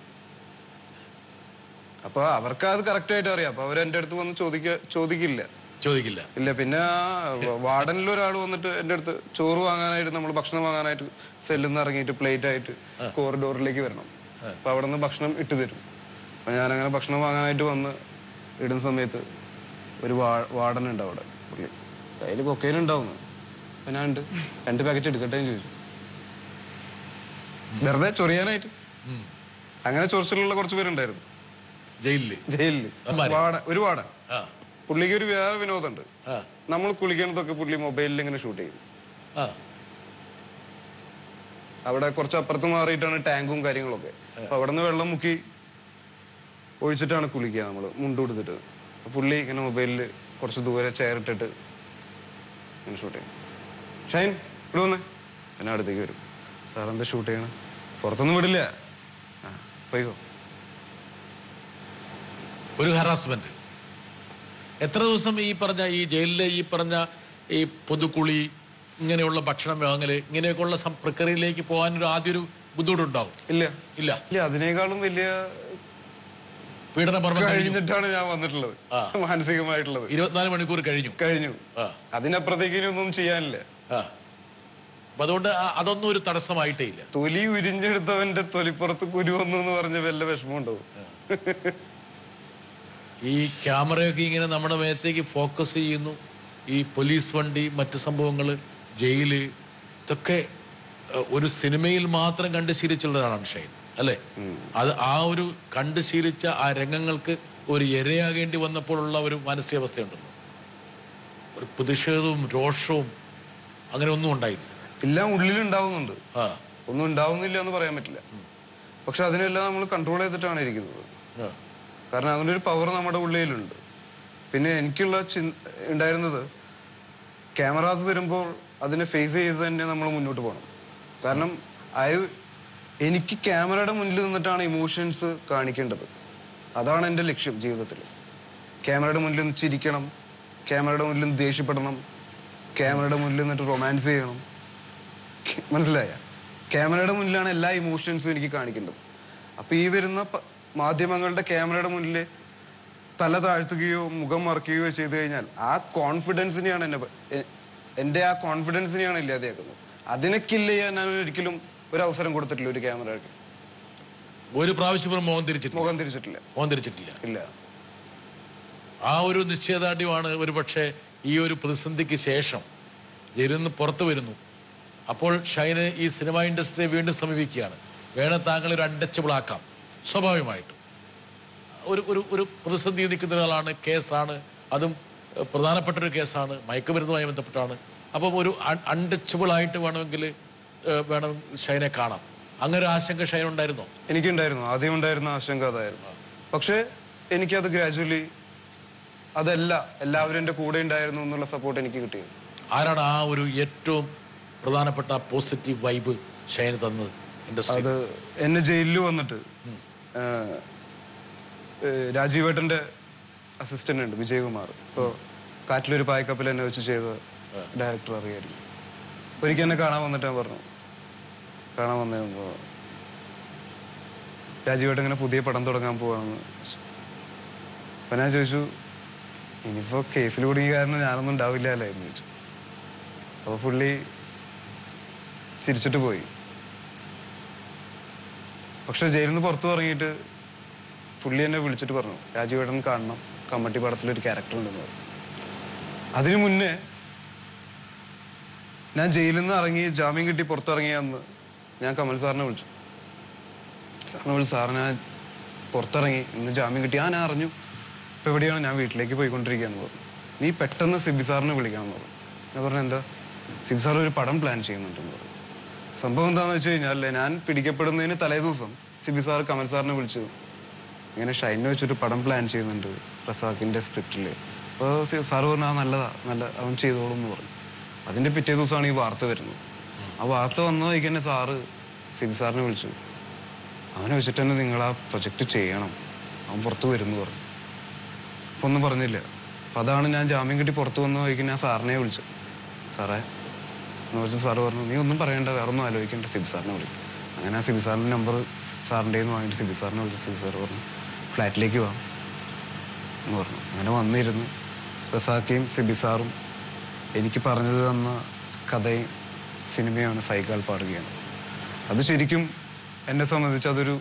അപ്പൊ അവർക്ക് അത് കറക്റ്റ് ആയിട്ട് അറിയാം. അപ്പൊ അവരെന്റെ അടുത്ത് വന്ന് ചോദിക്ക ചോദിക്കില്ല ചോദിക്കില്ല ഇല്ല. പിന്നെ വാർഡനിൽ ഒരാൾ വന്നിട്ട് എൻ്റെ അടുത്ത് ചോറ് വാങ്ങാനായിട്ട്, നമ്മൾ ഭക്ഷണം വാങ്ങാനായിട്ട് സെല്ലിൽ നിന്ന് ഇറങ്ങിയിട്ട് പ്ലേറ്റ് ആയിട്ട് കോറിഡോറിലേക്ക് വരണം. അപ്പൊ അവിടെ നിന്ന് ഭക്ഷണം ഇട്ട് തരും. അപ്പൊ ഞാനങ്ങനെ ഭക്ഷണം വാങ്ങാനായിട്ട് വന്ന് ഇടുന്ന സമയത്ത് ഒരു വാ വാർഡൻ ഉണ്ട് അവിടെ. പുള്ളി കയ്യിൽ കൊക്കൈൻ ഉണ്ടാവുന്നു. അപ്പൊ ഞാൻ ഉണ്ട് രണ്ട് പാക്കറ്റ് എടുക്കട്ടെ എന്ന് ചോദിച്ചു, വെറുതെ ചൊറിയാനായിട്ട്. അങ്ങനെ ചൊറിച്ചിലുള്ള കുറച്ച് പേരുണ്ടായിരുന്നു ജയിലില്. ജയിലില് ഒരു വാർഡൻ. പുള്ളിക്ക് ഒരു വേറെ വിനോദമുണ്ട്. നമ്മൾ കുളിക്കണതൊക്കെ പുള്ളി മൊബൈലിൽ ഇങ്ങനെ ഷൂട്ട് ചെയ്യും. അവിടെ കുറച്ച് അപ്പുറത്ത് മാറിയിട്ടാണ് ടാങ്കും കാര്യങ്ങളൊക്കെ. അപ്പൊ അവിടെ നിന്ന് വെള്ളം മുക്കി ഒഴിച്ചിട്ടാണ് കുളിക്കുക നമ്മള്, മുണ്ട് കൊടുത്തിട്ട്. പുള്ളി ഇങ്ങനെ മൊബൈലിൽ കുറച്ച് ദൂരെ ചെയറിട്ടിട്ട് ഇങ്ങനെ ഷൂട്ട് ചെയ്യും. ഷൈൻ ഇവിടെ വന്നേ. പിന്നെ അടുത്തേക്ക് വരും. സാർ എന്താ ഷൂട്ട് ചെയ്യണം? പുറത്തൊന്നും വിടില്ല. ആ പോയിക്കോ. ഒരു ഹറാസ്മെന്റ്. എത്ര ദിവസം ഈ പറഞ്ഞ ഈ ജയിലിലെ ഈ പറഞ്ഞ ഈ പൊതുക്കുളി, ഇങ്ങനെയുള്ള ഭക്ഷണം വാങ്ങല്, ഇങ്ങനെയൊക്കെയുള്ള പ്രക്രിയയിലേക്ക് പോകാനൊരു ആദ്യം ഒരു ബുദ്ധിമുട്ടുണ്ടാവും? ഇല്ല ഇല്ല ഇല്ല അതിനേക്കാളും വലിയ പീഡനപർവം കഴിഞ്ഞിട്ടാണ് ഞാൻ വന്നിട്ടുള്ളത്. മാനസികമായിട്ടുള്ളത് ഇരുപത്തിനാല് മണിക്കൂർ കഴിഞ്ഞു കഴിഞ്ഞു അതിനപ്പുറത്തേക്ക് ഇനിയൊന്നും ചെയ്യാനില്ല. അപ്പൊ അതുകൊണ്ട് അതൊന്നും ഒരു തടസ്സമായിട്ടേ ഇല്ല. തൊലി ഉരിഞ്ഞെടുത്തവന്റെ തൊലിപ്പുറത്ത് കുരുവന്നു എന്ന് പറഞ്ഞ വല്ല വിഷമം ഉണ്ടാവും. ഈ ക്യാമറയൊക്കെ ഇങ്ങനെ നമ്മുടെ മേത്തേക്ക് ഫോക്കസ് ചെയ്യുന്നു. ഈ പോലീസ് വണ്ടി, മറ്റു സംഭവങ്ങൾ, ജയില്, ഇതൊക്കെ ഒരു സിനിമയിൽ മാത്രം കണ്ട് ശീലിച്ചുള്ള ഒരാളാണ് ഷൈൻ, അല്ലേ? അത് ആ ഒരു കണ്ട് ശീലിച്ച ആ രംഗങ്ങൾക്ക് ഒരു ഇരയാകേണ്ടി വന്നപ്പോഴുള്ള ഒരു മാനസികാവസ്ഥയുണ്ടല്ലോ, ഒരു പ്രതിഷേധവും രോഷവും അങ്ങനെ ഒന്നും ഉണ്ടായില്ല. എല്ലാം ഉള്ളിലുണ്ടാവുന്നുണ്ട്. ആ ഒന്നും ഉണ്ടാവുന്നില്ല എന്ന് പറയാൻ പറ്റില്ല. പക്ഷെ അതിനെല്ലാം നമ്മൾ കൺട്രോൾ ചെയ്തിട്ടാണ് ഇരിക്കുന്നത്. കാരണം അങ്ങനെ ഒരു പവർ നമ്മുടെ ഉള്ളിലുണ്ട്. പിന്നെ എനിക്കുള്ള ചിന്ത ഉണ്ടായിരുന്നത്, ക്യാമറാസ് വരുമ്പോൾ അതിനെ ഫേസ് ചെയ്ത് തന്നെ നമ്മൾ മുന്നോട്ട് പോകണം. കാരണം ഐ എനിക്ക് ക്യാമറയുടെ മുന്നിൽ നിന്നിട്ടാണ് ഇമോഷൻസ് കാണിക്കേണ്ടത്. അതാണ് എൻ്റെ ലക്ഷ്യം ജീവിതത്തിൽ. ക്യാമറയുടെ മുന്നിൽ നിന്ന് ചിരിക്കണം, ക്യാമറയുടെ മുന്നിൽ നിന്ന് ദേഷ്യപ്പെടണം, ക്യാമറയുടെ മുന്നിൽ നിന്നിട്ട് റൊമാൻസ് ചെയ്യണം. മനസ്സിലായ? ക്യാമറയുടെ മുന്നിലാണ് എല്ലാ ഇമോഷൻസും എനിക്ക് കാണിക്കേണ്ടത്. അപ്പം ഈ വരുന്ന മാധ്യമങ്ങളുടെ ക്യാമറയുടെ മുന്നിൽ തല താഴ്ത്തുകയോ മുഖം മറക്കുകയോ ചെയ്തു കഴിഞ്ഞാൽ ആ കോൺഫിഡൻസിനെയാണ് എന്നെ എൻ്റെ ആ കോൺഫിഡൻസിനെയാണ് ഇല്ലാതെയാക്കുന്നത്. അതിനെ കില്ല് ചെയ്യാൻ ഞാൻ ഒരിക്കലും ഒരു അവസരം കൊടുത്തിട്ടില്ല ഒരു ക്യാമറയ്ക്ക്. ഒരു പ്രാവശ്യം മുഖം തിരിച്ചിട്ട് മുഖം തിരിച്ചിട്ടില്ല മുഖം തിരിച്ചിട്ടില്ല ഇല്ല. ആ ഒരു നിശ്ചയദാർഢ്യമാണ് ഒരു പക്ഷേ ഈ ഒരു പ്രതിസന്ധിക്ക് ശേഷം ജയിലിൽ നിന്ന് പുറത്തു വരുന്നു. അപ്പോൾ ഷൈന് ഈ സിനിമ ഇൻഡസ്ട്രിയെ വീണ്ടും സമീപിക്കുകയാണ്. വേണം താങ്കൾ ഒരു അൺടച്ചബിൾ ആക്കാം. സ്വാഭാവികമായിട്ടും ഒരു ഒരു ഒരു പ്രതിസന്ധി നിൽക്കുന്ന ഒരാളാണ്. കേസാണ്, അതും പ്രധാനപ്പെട്ടൊരു കേസാണ്, മയക്കുമരുന്നുമായി ബന്ധപ്പെട്ടാണ്. അപ്പം ഒരു അൺടച്ചബിൾ ആയിട്ട് വേണമെങ്കിൽ വേണം ഷൈനെ കാണാം. അങ്ങനെ ഒരു ആശങ്ക ഷൈൻ ഉണ്ടായിരുന്നോ? എനിക്കുണ്ടായിരുന്നു. ആദ്യം ഉണ്ടായിരുന്ന ആശങ്ക അതായിരുന്നു. പക്ഷേ എനിക്കത് ഗ്രാജുവലി അതല്ല, എല്ലാവരും എൻ്റെ കൂടെ ഉണ്ടായിരുന്നു എന്നുള്ള സപ്പോർട്ട് എനിക്ക് കിട്ടി. ആരാണ് ആ ഒരു ഏറ്റവും പ്രധാനപ്പെട്ട പോസിറ്റീവ് വൈബ് ഷൈന് തന്നത് ഇൻഡസ്ട്രി? അത് എന്നെ ജയിലിൽ വന്നിട്ട് രാജീവേട്ടൻ്റെ അസിസ്റ്റന്റ് ഉണ്ട് വിജയകുമാർ. ഇപ്പോൾ കാറ്റിലൊരു പായ്ക്കപ്പിൽ എന്നെ വെച്ച് ചെയ്ത ഡയറക്ടർ അറിയായിരുന്നു. ഒരിക്കൽ എന്നെ കാണാൻ വന്നിട്ട് ഞാൻ പറഞ്ഞു, കാണാൻ വന്നപ്പോൾ രാജീവേട്ടൻ ഇങ്ങനെ പുതിയ പടം തുടങ്ങാൻ പോവാണെന്ന്. അപ്പം ഞാൻ ചോദിച്ചു, ഇനിയിപ്പോൾ കേസിൽ കുടുങ്ങിയ കാരണം ഞാനൊന്നും ഉണ്ടാവില്ല അല്ലേ എന്ന് ചോദിച്ചു. അപ്പോൾ പുള്ളി ചിരിച്ചിട്ട് പോയി. പക്ഷെ ജയിലിൽ നിന്ന് പുറത്തു ഇറങ്ങിയിട്ട് പുള്ളി എന്നെ വിളിച്ചിട്ട് പറഞ്ഞു, രാജീവേട്ടൻ കാണണം, കമ്മട്ടി പടത്തിലൊരു ക്യാരക്ടർ ഉണ്ടെന്ന് പറഞ്ഞു. അതിനു മുന്നേ ഞാൻ ജയിലിൽ നിന്ന് ഇറങ്ങി ജാമ്യം കിട്ടി പുറത്തിറങ്ങിയ അന്ന് ഞാൻ കമൽ സാറിനെ വിളിച്ചു. സാറിനെ വിളിച്ചു, സാർ ഞാൻ പുറത്തിറങ്ങി, ഇന്ന് ജാമ്യം കിട്ടി. ഞാൻ അറിഞ്ഞു ഇപ്പം എവിടെയാണ്, ഞാൻ വീട്ടിലേക്ക് പോയിക്കൊണ്ടിരിക്കുകയെന്ന് പറഞ്ഞു. നീ പെട്ടെന്ന് സിബി സാറിനെ വിളിക്കാമെന്ന് പറഞ്ഞു. ഞാൻ പറഞ്ഞു, എന്താ? സിബി സാർ ഒരു പടം പ്ലാൻ ചെയ്യുന്നുണ്ടെന്ന് പറഞ്ഞു. സംഭവം എന്താണെന്ന് വെച്ച് കഴിഞ്ഞാൽ, ഞാൻ പിടിക്കപ്പെടുന്നതിന് തലേ ദിവസം സിബി സാർ കമൽ സാറിനെ വിളിച്ചു, ഇങ്ങനെ ഷൈനെ വെച്ചൊരു പടം പ്ലാൻ ചെയ്യുന്നുണ്ട് റസാഖിൻ്റെ സ്ക്രിപ്റ്റിൽ. അപ്പോൾ സാറ് പറഞ്ഞു, ആ നല്ലതാ, നല്ല അവൻ ചെയ്തോളും എന്ന് പറഞ്ഞു. അതിൻ്റെ പിറ്റേ ദിവസമാണ് ഈ വാർത്ത വരുന്നത്. ആ വാർത്ത വന്ന വഴിക്ക് തന്നെ സാറ് സിബി സാറിനെ വിളിച്ചു. അവനെ വെച്ചിട്ട് തന്നെ നിങ്ങൾ ആ പ്രൊജക്റ്റ് ചെയ്യണം, അവൻ പുറത്ത് വരുന്നു പറഞ്ഞു. അപ്പോൾ ഒന്നും പറഞ്ഞില്ല. അപ്പം അതാണ് ഞാൻ ജാമ്യം കിട്ടി പുറത്ത് വന്ന് വൈകി ഞാൻ സാറിനെ വിളിച്ചു. സാറേ എന്ന് വിളിച്ചു. സാറ് പറഞ്ഞു നീ ഒന്നും പറയണ്ട, വേറെ ഒന്നും ആലോചിക്കണ്ട, സിബി സാറിനെ വിളിക്കും. അങ്ങനെ ആ സിബി സാറിൻ്റെ നമ്പർ സാറിൻ്റെ നിന്ന് വാങ്ങിയിട്ട് സിബി സാറിനെ വിളിച്ചു. സിബി സാർ പറഞ്ഞു ഫ്ലാറ്റിലേക്ക് വാ എന്ന് പറഞ്ഞു. അങ്ങനെ വന്നിരുന്നു. റസാഖയും സിബി സാറും എനിക്ക് പറഞ്ഞത് തന്ന കഥയും സിനിമയാണ് സൈക്കാൽ പാടുകയാണ്. അത് ശരിക്കും എന്നെ സംബന്ധിച്ച് അതൊരു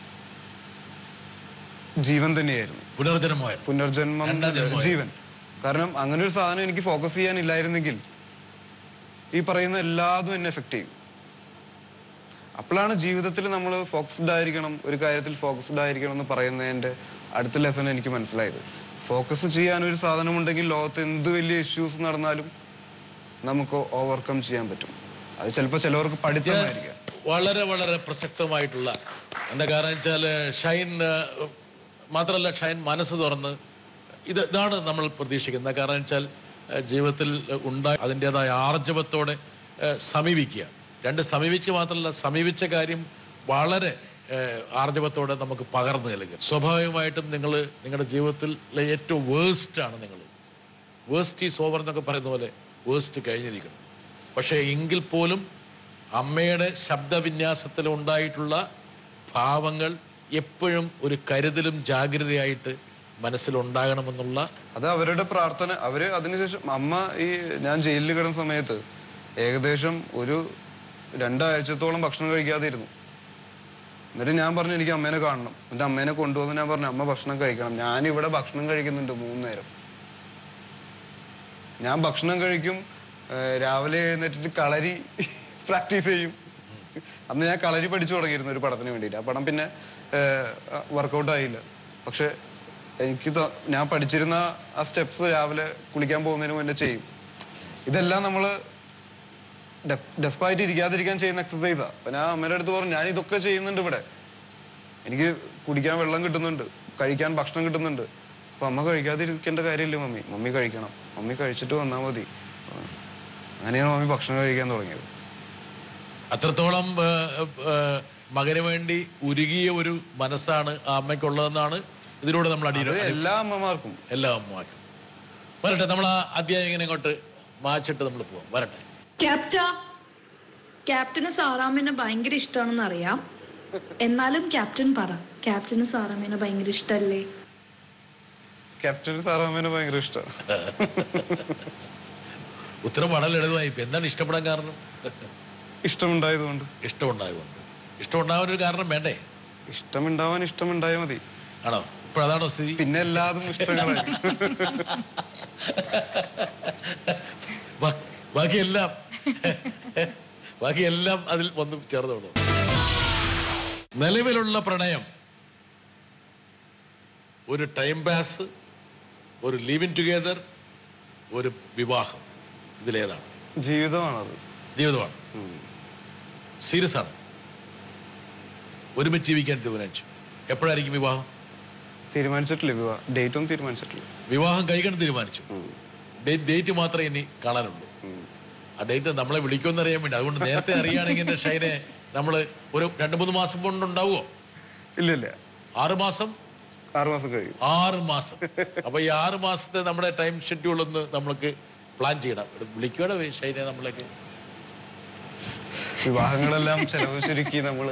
ജീവൻ തന്നെയായിരുന്നു. പുനർജന്മമായിരുന്നു. പുനർജന്മം, ജീവൻ. കാരണം അങ്ങനെ ഒരു സാധനം എനിക്ക് ഫോക്കസ് ചെയ്യാനില്ലായിരുന്നെങ്കിൽ ഈ പറയുന്ന എല്ലാതും എന്നെ എഫക്റ്റ് ചെയ്യും. അപ്പോഴാണ് ജീവിതത്തിൽ നമ്മൾ ഫോക്കസ്ഡ് ആയിരിക്കണം, ഒരു കാര്യത്തിൽ ഫോക്കസ്ഡ് ആയിരിക്കണം എന്ന് പറയുന്നതിൻ്റെ അടുത്ത ലെസൺ എനിക്ക് മനസ്സിലായത്. ഫോക്കസ് ചെയ്യാൻ ഒരു സാധനമുണ്ടെങ്കിൽ ലോകത്ത് എന്ത് വലിയ ഇഷ്യൂസ് നടന്നാലും നമുക്ക് ഓവർകം ചെയ്യാൻ പറ്റും. അത് ചിലപ്പോൾ ചിലവർക്ക് പഠിത്തമായിരിക്കാം. വളരെ വളരെ പ്രസക്തമായിട്ടുള്ള എന്താ കാരണം വെച്ചാൽ ഷൈൻ മാത്രമല്ല, ഷൈൻ മനസ്സ് തുറന്ന് ഇത് ഇതാണ് നമ്മൾ പ്രതീക്ഷിക്കുന്നത്. കാരണം വെച്ചാൽ ജീവിതത്തിൽ ഉണ്ടായി അതിൻ്റെതായ ആർജവത്തോടെ സമീപിക്കുക. രണ്ട് സമീപിക്കുക മാത്രമല്ല, സമീപിച്ച കാര്യം വളരെ ആർജവത്തോടെ നമുക്ക് പകർന്നു നൽകുക. സ്വാഭാവികമായിട്ടും നിങ്ങൾ നിങ്ങളുടെ ജീവിതത്തിലെ ഏറ്റവും വേഴ്സ്റ്റാണ് നിങ്ങൾ. വേഴ്സ്റ്റ് ഈസ് ഓവർ എന്നൊക്കെ പറയുന്ന പോലെ വേഴ്സ്റ്റ് കഴിഞ്ഞിരിക്കണം. പക്ഷേ എങ്കിൽ പോലും അമ്മയുടെ ശബ്ദവിന്യാസത്തിൽ ഉണ്ടായിട്ടുള്ള ഭാവങ്ങൾ എപ്പോഴും ഒരു കരുതലും ജാഗ്രതയായിട്ട് മനസ്സിലുണ്ടാകണമെന്നുള്ള അത് അവരുടെ പ്രാർത്ഥന. അവര് അതിനുശേഷം അമ്മ ഈ ഞാൻ ജയിലിൽ കിടന്ന സമയത്ത് ഏകദേശം ഒരു രണ്ടാഴ്ചത്തോളം ഭക്ഷണം കഴിക്കാതിരുന്നു. എന്നിട്ട് ഞാൻ പറഞ്ഞു എനിക്ക് അമ്മേനെ കാണണം. എൻ്റെ അമ്മേനെ കൊണ്ടുവന്ന് ഞാൻ പറഞ്ഞു അമ്മ ഭക്ഷണം കഴിക്കണം. ഞാനിവിടെ ഭക്ഷണം കഴിക്കുന്നുണ്ട് മൂന്ന് നേരം. ഞാൻ ഭക്ഷണം കഴിക്കും, രാവിലെ എഴുന്നേറ്റിട്ട് കളരി പ്രാക്ടീസ് ചെയ്യും. അന്ന് ഞാൻ കളരി പഠിച്ചു തുടങ്ങിയിരുന്നു ഒരു പടത്തിന് വേണ്ടിയിട്ട്. ആ പടം പിന്നെ വർക്കൗട്ട് ആയില്ല. പക്ഷെ എനിക്ക് ഞാൻ പഠിച്ചിരുന്ന ആ സ്റ്റെപ്സ് രാവിലെ കുളിക്കാൻ പോകുന്നതിന് മുന്നേ ചെയ്യും. ഇതെല്ലാം നമ്മൾ ഡെസ്പായിട്ട് ഇരിക്കാതിരിക്കാൻ ചെയ്യുന്ന എക്സസൈസാണ്. അപ്പം ഞാൻ അമ്മയുടെ അടുത്ത് പറഞ്ഞു ഞാൻ ഇതൊക്കെ ചെയ്യുന്നുണ്ട് ഇവിടെ, എനിക്ക് കുടിക്കാൻ വെള്ളം കിട്ടുന്നുണ്ട്, കഴിക്കാൻ ഭക്ഷണം കിട്ടുന്നുണ്ട്. അപ്പം അമ്മ കഴിക്കാതിരിക്കേണ്ട കാര്യമില്ല മമ്മി, മമ്മി കഴിക്കണം, മമ്മി കഴിച്ചിട്ട് വന്നാൽ മതി. അങ്ങനെയാണ് മമ്മി ഭക്ഷണം കഴിക്കാൻ തുടങ്ങിയത്. അത്രത്തോളം മകന് വേണ്ടി ഉരുകിയ ഒരു മനസ്സാണ് ആ അമ്മയ്ക്കുള്ളതെന്നാണ് ഇതിലൂടെ നമ്മൾ അടിയിൽ എല്ലാ അമ്മമാർക്കും എല്ലാ അമ്മമാർക്കും. വരട്ടെ, നമ്മൾ ആ അധ്യായം ഇങ്ങനെ ഇങ്ങോട്ട് മാച്ചിട്ട് നമ്മൾ പോവാം. വരട്ടെ. ക്യാപ്റ്റ ക്യാപ്റ്റന് സാറാമ്മേനെ ഭയങ്കര ഇഷ്ടമാണെന്ന് അറിയാം. എന്നാലും ക്യാപ്റ്റൻ പറ, ക്യാപ്റ്റന് സാറാമ്മേനെ ഭയങ്കര ഇഷ്ടല്ലേ? ക്യാപ്റ്റന് സാറാമ്മേനെ ഭയങ്കര ഇഷ്ടമാണ്. ഉത്തരം വളരെ ലളിതമായി. ഇപ്പൊ എന്താണ് ഇഷ്ടപ്പെടാൻ കാരണം? ഇഷ്ടമുണ്ടായതുകൊണ്ട്. ഇഷ്ടമുണ്ടായതുകൊണ്ട്. ഇഷ്ടമുണ്ടാവാൻ ഒരു കാരണം വേണ്ടേ? ഇഷ്ടമുണ്ടാവാൻ ഇഷ്ടമുണ്ടായാൽ മതി. ആണോ? ഇപ്പൊ അതാണോ സ്ഥിതി? പിന്നെ എല്ലാതും ഇഷ്ടങ്ങളായി. ബാക്കിയെല്ലാം ബാക്കിയെല്ലാം അതിൽ വന്ന് ചേർന്നോളൂ. നിലവിലുള്ള പ്രണയം ഒരു ടൈം പാസ്, ഒരു ലിവിങ് ടുഗെദർ, ഒരു വിവാഹം, ഇതിലേതാണ്? ജീവിതമാണത്. ജീവിതമാണ്. സീരിയസ് ആണ്. ഒരുമിച്ച് ജീവിക്കാൻ തീരുമാനിച്ചു. എപ്പോഴായിരിക്കും വിവാഹം? തീരുമാനിച്ചിട്ടില്ല. വിവാഹം ഡേറ്റ് ഒന്നും തീരുമാനിച്ചിട്ടില്ല. വിവാഹം കഴിക്കണം തീരുമാനിച്ചു. ഡേറ്റ് മാത്രമേ ഇനി കാണാനുള്ളൂ. ആ ഡേറ്റ് നമ്മളെ വിളിക്കുമെന്ന് അറിയാൻ വേണ്ടി. അതുകൊണ്ട് നേരത്തെ അറിയുകയാണെങ്കിൽ ഷൈനെ നമ്മൾ ഒരു രണ്ട് മൂന്ന് മാസം കൊണ്ടുണ്ടാവുമോ? ഇല്ല ഇല്ല, ആറ് മാസം ആറ് മാസം കഴിയും. ആറ് മാസം. അപ്പൊ ഈ ആറ് മാസത്തെ നമ്മുടെ ടൈം ഷെഡ്യൂൾ ഒന്ന് നമ്മൾക്ക് പ്ലാൻ ചെയ്യണം. വിളിക്കുകയുടെ ഷൈനെ നമ്മളേക്ക്. വിവാഹങ്ങളെല്ലാം ചെലവ് ചുരുക്കി നമ്മള്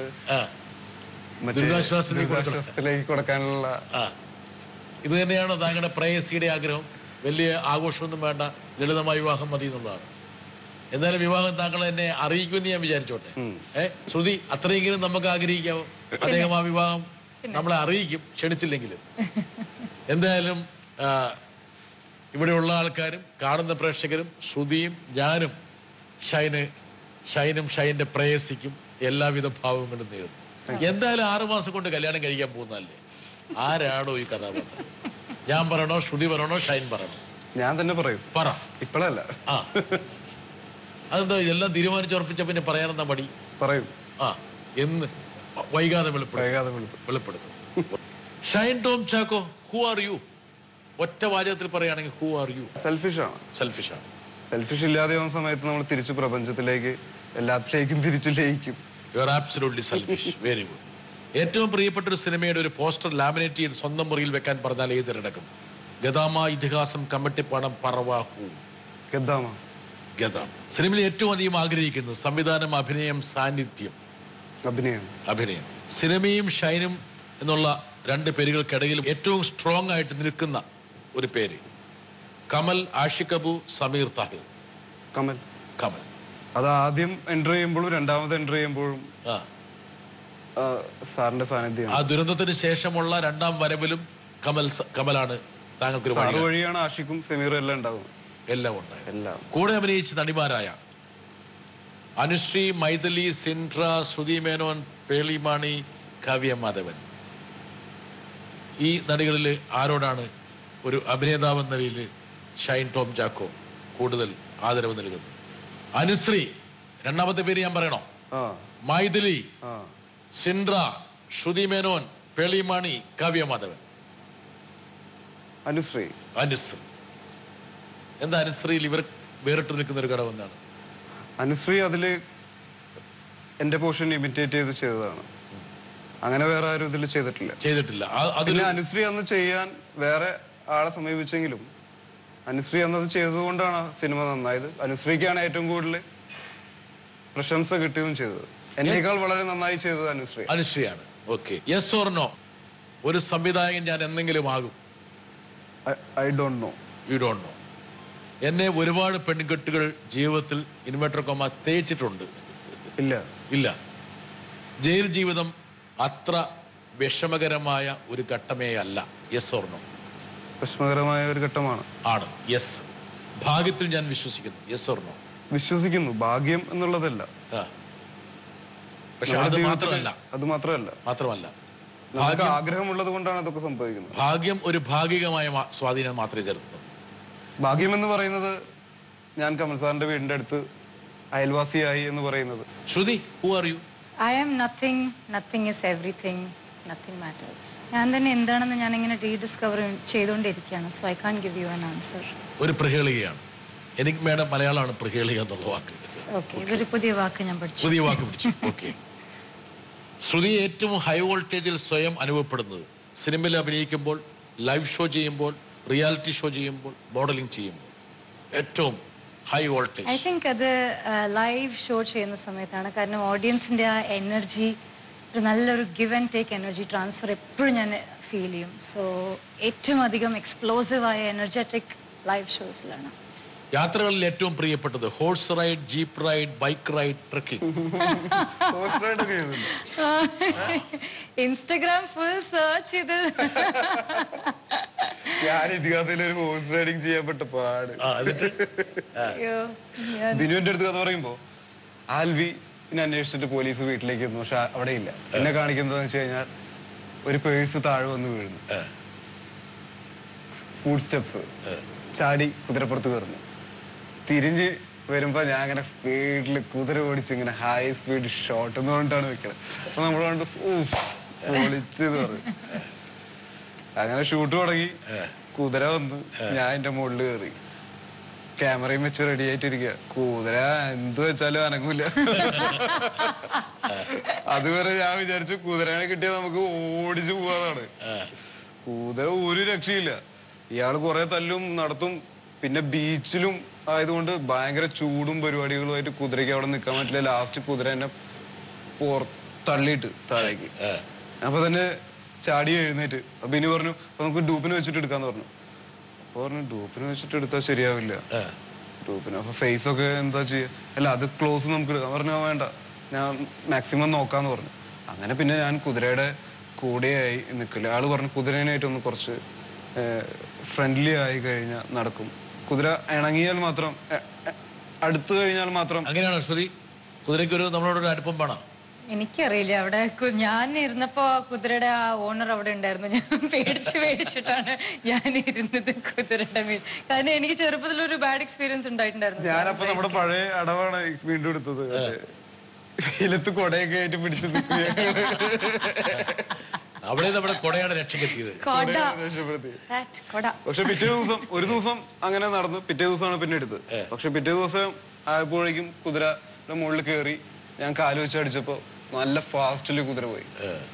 ദുരിതാശ്വാസത്തിലേക്ക് കൊടുക്കാനുള്ള. ഇത് തന്നെയാണോ താങ്കളുടെ പ്രേയസിയുടെ ആഗ്രഹം? വലിയ ആഘോഷമൊന്നും വേണ്ട, ലളിതമായ വിവാഹം മതി എന്നുള്ളതാണ്. എന്നാലും വിവാഹം താങ്കൾ എന്നെ അറിയിക്കുമെന്ന് ഞാൻ വിചാരിച്ചോട്ടെ. ഏഹ് ശ്രുതി, അത്രയെങ്കിലും നമുക്ക് ആഗ്രഹിക്കാവോ? അദ്ദേഹം ആ വിവാഹം നമ്മളെ അറിയിക്കും, ക്ഷണിച്ചില്ലെങ്കിലും. എന്തായാലും ഇവിടെയുള്ള ആൾക്കാരും കാണുന്ന പ്രേക്ഷകരും ശ്രുതിയും ഞാനും ഷൈന് ഷൈനും ഷൈൻ്റെ പ്രേയസിക്കും എല്ലാവിധ ഭാവങ്ങളും നേരുന്നു. എന്തായാലും ആറുമാസം കൊണ്ട് കല്യാണം കഴിക്കാൻ പോകുന്നതല്ലേ? ആരാണോ ഈ കഥാപാത്രം? ഞാൻ പറയണോ, ശ്രുതി പറയണോ, ഷൈൻ പറയണോ? ഞാൻ തന്നെ പറയും. പറ. ഇപ്പോഴല്ല. ആ, അതെന്താ എല്ലാം തീരുമാനിച്ചുറപ്പിച്ച പിന്നെ പറയാനെന്താ മടി? പറയും. ആ, എന്ന് വൈകാതെ വെളിപ്പെടുത്തും വെളിപ്പെടുത്തും Shine Tom Chacko, who are you? ഒറ്റ വാചകത്തിൽ പറയുകയാണെങ്കിൽ ഹു ആർ യു? സെൽഫിഷ് ആണ്. സെൽഫിഷ് ആണ്. സെൽഫിഷ് ഇല്ലാതെ ആവുന്ന സമയത്ത് നമ്മൾ തിരിച്ചു പ്രപഞ്ചത്തിലേക്ക് എല്ലാത്തിലേക്കും തിരിച്ചു ലയിക്കും. You are absolutely selfish. Very good. ഏറ്റവും പ്രിയപ്പെട്ട ഒരു സിനിമയുടെ ഒരു പോസ്റ്റർ ലാമിനേറ്റ് ചെയ്ത് സ്വന്തം മുറിയിൽ വെക്കാൻ പറഞ്ഞാൽ ഏതിരടക്കും? ഗദാമ, ഇതിഹാസം, കമ്മട്ടിപ്പാടം, പറവാഹു. ഗദാമ. ഗദാം. സിനിമയിൽ ഏറ്റവും അധികം ആഗ്രഹിക്കുന്നത് സംവിധാനം, അഭിനയം, സാന്നിധ്യം? അഭിനയം. അഭിനയം. സിനിമയും ഷൈനും എന്നുള്ള രണ്ട് പേരുകൾക്കിടയിൽ ഏറ്റവും സ്ട്രോങ് ആയിട്ട് നിൽക്കുന്ന ഒരു പേര്? കമൽ, ആഷിഖ് അബു, സമീർ താഹിർ. കമൽ. കമൽ. അത് ആദ്യം എൻ്റർ ചെയ്യുമ്പോഴും രണ്ടാമത് എൻ്റർ ചെയ്യുമ്പോഴും ആ സാറിന്റെ സാന്നിധ്യം. ആ ദുരന്തത്തിന് ശേഷമുള്ള രണ്ടാം വരവിലും കമൽ കമലാണ് താങ്കൾക്ക് വഴിയാണ്. ആഷിഖും സമീറും എല്ലാം ഉണ്ടാവും. എല്ലാം ഉണ്ട്. എല്ലാം കൂടെ അഭിനയിച്ച നടിമാരായ അനുശ്രീ, മൈഥിലി, സിൻട്ര, ശ്രുതി മേനോൻ, പേളിമാണി, കാവ്യ മാധവൻ. ഈ നടികളിൽ ആരോടാണ് ഒരു അഭിനേതാവ് എന്ന നിലയിൽ ഷൈൻ ടോം ചാക്കോ കൂടുതൽ ആദരവ് നൽകുന്നത്? അനുശ്രീ, രണ്ടാമത്തെ പേര് ഞാൻ പറയണോ? മൈഥിലി, സിൻട്ര, ശ്രുതി മേനോൻ, പേളിമാണി, കാവ്യ മാധവൻ. അനുശ്രീ. അനുശ്രീ. എന്താ അനുശ്രീയിൽ ഇവർ വേറിട്ട് നിൽക്കുന്ന ഒരു ഘടകം എന്താണ്? അനുശ്രീ അതില് എന്റെ പോർഷൻ ഇമിറ്റേറ്റ് ചെയ്ത് ചെയ്തതാണ്. അങ്ങനെ വേറെ ആരും ഇതിൽ ചെയ്തിട്ടില്ല ചെയ്തിട്ടില്ല അതിന് അനുശ്രീ അന്ന് ചെയ്യാൻ വേറെ ആളെ സമീപിച്ചെങ്കിലും അനുശ്രീ അന്നത് ചെയ്തതുകൊണ്ടാണ് സിനിമ നന്നായത്. അനുശ്രീക്കാണ് ഏറ്റവും കൂടുതൽ പ്രശംസ കിട്ടുകയും ചെയ്തത്. എന്നേക്കാൾ വളരെ നന്നായി ചെയ്തത് അനുശ്രീ അനുശ്രീയാണ്. ഓക്കെ. യെസ് ഓർ നോ, ഒരു സംവിധായകൻ ഞാൻ എന്തെങ്കിലും ആകും? I don't know. You don't know. എന്നെ ഒരുപാട് പെൺകുട്ടികൾ ജീവിതത്തിൽ ഇൻവെർട്ടർ കോമ തേച്ചിട്ടുണ്ട്. ഇല്ല. ഇല്ല. ജയിൽ ജീവിതം അത്ര വിഷമകരമായ ഒരു ഘട്ടമേ അല്ല. Yes or no? വിഷമകരമായ ഒരു ഘട്ടമാണ്. ആണ്. യെസ്. ഭാഗ്യത്തിൽ ഞാൻ വിശ്വസിക്കുന്നു. Yes or no? വിശ്വസിക്കുന്നു. ഭാഗ്യം എന്നുള്ളതല്ല. പക്ഷെ അത് മാത്രമല്ല അത് മാത്രമല്ല മാത്രമല്ല നമുക്ക് ആഗ്രഹമുള്ളത് കൊണ്ടാണ് അതൊക്കെ സംഭവിക്കുന്നത്. ഭാഗ്യം ഒരു ഭാഗികമായ സ്വാധീനം മാത്രമേ ചെലുത്തുന്നു. ഭാഗ്യം എന്ന് പറയുന്നത് ഞാൻ കമൽ സാറിന്റെ വീടിന്റെ അടുത്ത് അയൽവാസിയായി എന്ന് പറയുന്നത്. ശ്രുതി, who are you? I am nothing, nothing is everything, nothing matters. ഞാൻ തന്നെ എന്താണെന്ന് ഞാൻ ഇങ്ങനെ റീഡിസ്കവർ ചെയ്തുകൊണ്ടിരിക്കുകയാണ്. So I can give you an answer. ഒരു പ്രഹേളികയാണ്. എനിക്ക് മേഡം മലയാളമാണ് പ്രഹേളിക എന്നുള്ള വാക്ക്. ഓക്കെ, ഇതൊരു പുതിയ വാക്ക് ഞാൻ പഠിച്ചു. പുതിയ വാക്ക് പഠിച്ചു. ഓക്കെ. ശ്രുതി ഏറ്റവും ഹൈ വോൾട്ടേജിൽ സ്വയം അനുഭവപ്പെടുന്നത് സിനിമയിൽ അഭിനയിക്കുമ്പോൾ, ലൈവ് ഷോ ചെയ്യുമ്പോൾ, റിയാലിറ്റി ഷോ ചെയ്യുമ്പോൾ, മോഡലിംഗ് ചെയ്യുമ്പോൾ ഏറ്റവും ഹൈ വോൾട്ടേജ്? ഐ തിങ്ക് അത് ലൈവ് ഷോ ചെയ്യുന്ന സമയത്താണ്. കാരണം ഓഡിയൻസിൻ്റെ ആ എനർജി, ഒരു നല്ലൊരു give and take energy transfer എപ്പോഴും ഞാൻ ഫീൽ ചെയ്യും. സോ ഏറ്റവും അധികം എക്സ്പ്ലോസീവായ എനർജറ്റിക് ലൈവ് ഷോസിലാണ്. യാത്രകളിൽ ഏറ്റവും പ്രിയപ്പെട്ടത് horse ride, jeep ride, bike ride, trekking? Instagram full search ചെയ്ത് ഞാൻ ഇതിഹാസത്തിൽ ഒരു ഹോഴ്സ് റൈഡിങ് ചെയ്യപ്പെട്ട പാട്. ബിനുവിന്റെ അടുത്ത് കഥ പറയുമ്പോ ആൽവി പിന്നെ അന്വേഷിച്ചിട്ട് പോലീസ് വീട്ടിലേക്ക് വന്നു. പക്ഷെ അവിടെ ഇല്ല. എന്നെ കാണിക്കുന്നതെന്ന് വെച്ച് കഴിഞ്ഞാൽ ഒരു പേഴ്സ് താഴെ വന്ന് വീഴുന്നു, ഫുഡ് സ്റ്റെപ്സ് ചാടി കുതിരപ്പുറത്ത് കയറുന്നു. തിരിഞ്ഞ് വരുമ്പോ ഞാൻ അങ്ങനെ സ്പീഡിൽ കുതിര ഓടിച്ച് ഇങ്ങനെ ഹൈ സ്പീഡ് ഷോട്ട് എന്ന് പറഞ്ഞിട്ടാണ് വെക്കണത്. അപ്പൊ നമ്മൾ കണ്ട് പൊളിച്ചെന്ന് പറഞ്ഞു. അങ്ങനെ ഷൂട്ട് തുടങ്ങി. കുതിര വന്നു, ഞാൻ എന്റെ മുകളിൽ കയറി ക്യാമറയും വെച്ച് റെഡി ആയിട്ടിരിക്കുക. കുതിര എന്ത് വെച്ചാലും അനങ്ങൂല. അതുവരെ ഞാൻ വിചാരിച്ചു കുതിരനെ കിട്ടിയാൽ നമുക്ക് ഓടിച്ചു പോവാന്നാണ്. കുതിര ഒരു രക്ഷയില്ല. ഇയാള് കുറെ തല്ലും നടത്തും. പിന്നെ ബീച്ചിലും ആയതുകൊണ്ട് ഭയങ്കര ചൂടും പരിപാടികളുമായിട്ട് കുതിരയ്ക്ക് അവിടെ നിൽക്കാൻ പറ്റില്ല. ലാസ്റ്റ് കുതിര എന്നെ പോർ തള്ളിയിട്ട് താഴേക്ക്. അപ്പൊ തന്നെ ചാടി എഴുന്നേറ്റ്. അപ്പൊ ഇനി പറഞ്ഞു അപ്പൊ നമുക്ക് ഡൂപ്പിന് വെച്ചിട്ട് എടുക്കാന്ന് പറഞ്ഞു. അപ്പൊ പറഞ്ഞു ഡൂപ്പിന് വെച്ചിട്ട് എടുത്താൽ ശരിയാവില്ല. ഡൂപ്പിന് അപ്പൊ ഫേസ് ഒക്കെ എന്താ ചെയ്യാ? അല്ല അത് ക്ലോസ് നമുക്ക് എടുക്കാം. പറഞ്ഞു വേണ്ട, ഞാൻ മാക്സിമം നോക്കാന്ന് പറഞ്ഞു. അങ്ങനെ പിന്നെ ഞാൻ കുതിരയുടെ കൂടെയായി നിൽക്കില്ല. ആള് പറഞ്ഞു കുതിരേനായിട്ടൊന്ന് കുറച്ച് ഫ്രണ്ട്ലി ആയി കഴിഞ്ഞാൽ നടക്കും. കുതിര ഇണങ്ങിയാൽ മാത്രം, അടുത്തു കഴിഞ്ഞാൽ മാത്രം. അങ്ങനെയാണോ ശ്രുതി? കുതിരയ്ക്കൊരു നമ്മളോടൊരു അടുപ്പം വേണം? എനിക്കറിയില്ല. അവിടെ ഞാൻ ഇരുന്നപ്പോ കുതിരയുടെ ആ ഓണർ അവിടെ ഉണ്ടായിരുന്നു. ഞാൻ പേടിച്ച് പേടിച്ചിട്ടാണ് ഞാൻ ഇരുന്നത് കുതിരയുടെ മേൽ. കാരണം എനിക്ക് ചെറുപ്പത്തിൽ ഒരു ബാഡ് എക്സ്പീരിയൻസ് ഉണ്ടായിട്ടുണ്ടായിരുന്നു. ഞാനപ്പോ നമ്മുടെ പഴയ അടവാണ് വീണ്ടും എടുത്തത്. വെയിലത്ത് കൊടയൊക്കെ ആയിട്ട് പിടിച്ചു അവിടെ നമ്മുടെ കൊടയാണ് രക്ഷക്കെത്തിയത്. പക്ഷെ പിറ്റേ ദിവസം ഒരു ദിവസം അങ്ങനെ നടന്നു. പിറ്റേ ദിവസമാണ് പിന്നെ എടുത്തത്. പക്ഷെ പിറ്റേ ദിവസം ആയപ്പോഴേക്കും കുതിരയുടെ മുകളിൽ കയറി ഞാൻ കാല് വെച്ച് അടിച്ചപ്പോ നല്ല ഫാസ്റ്റില് കുതിര പോയി.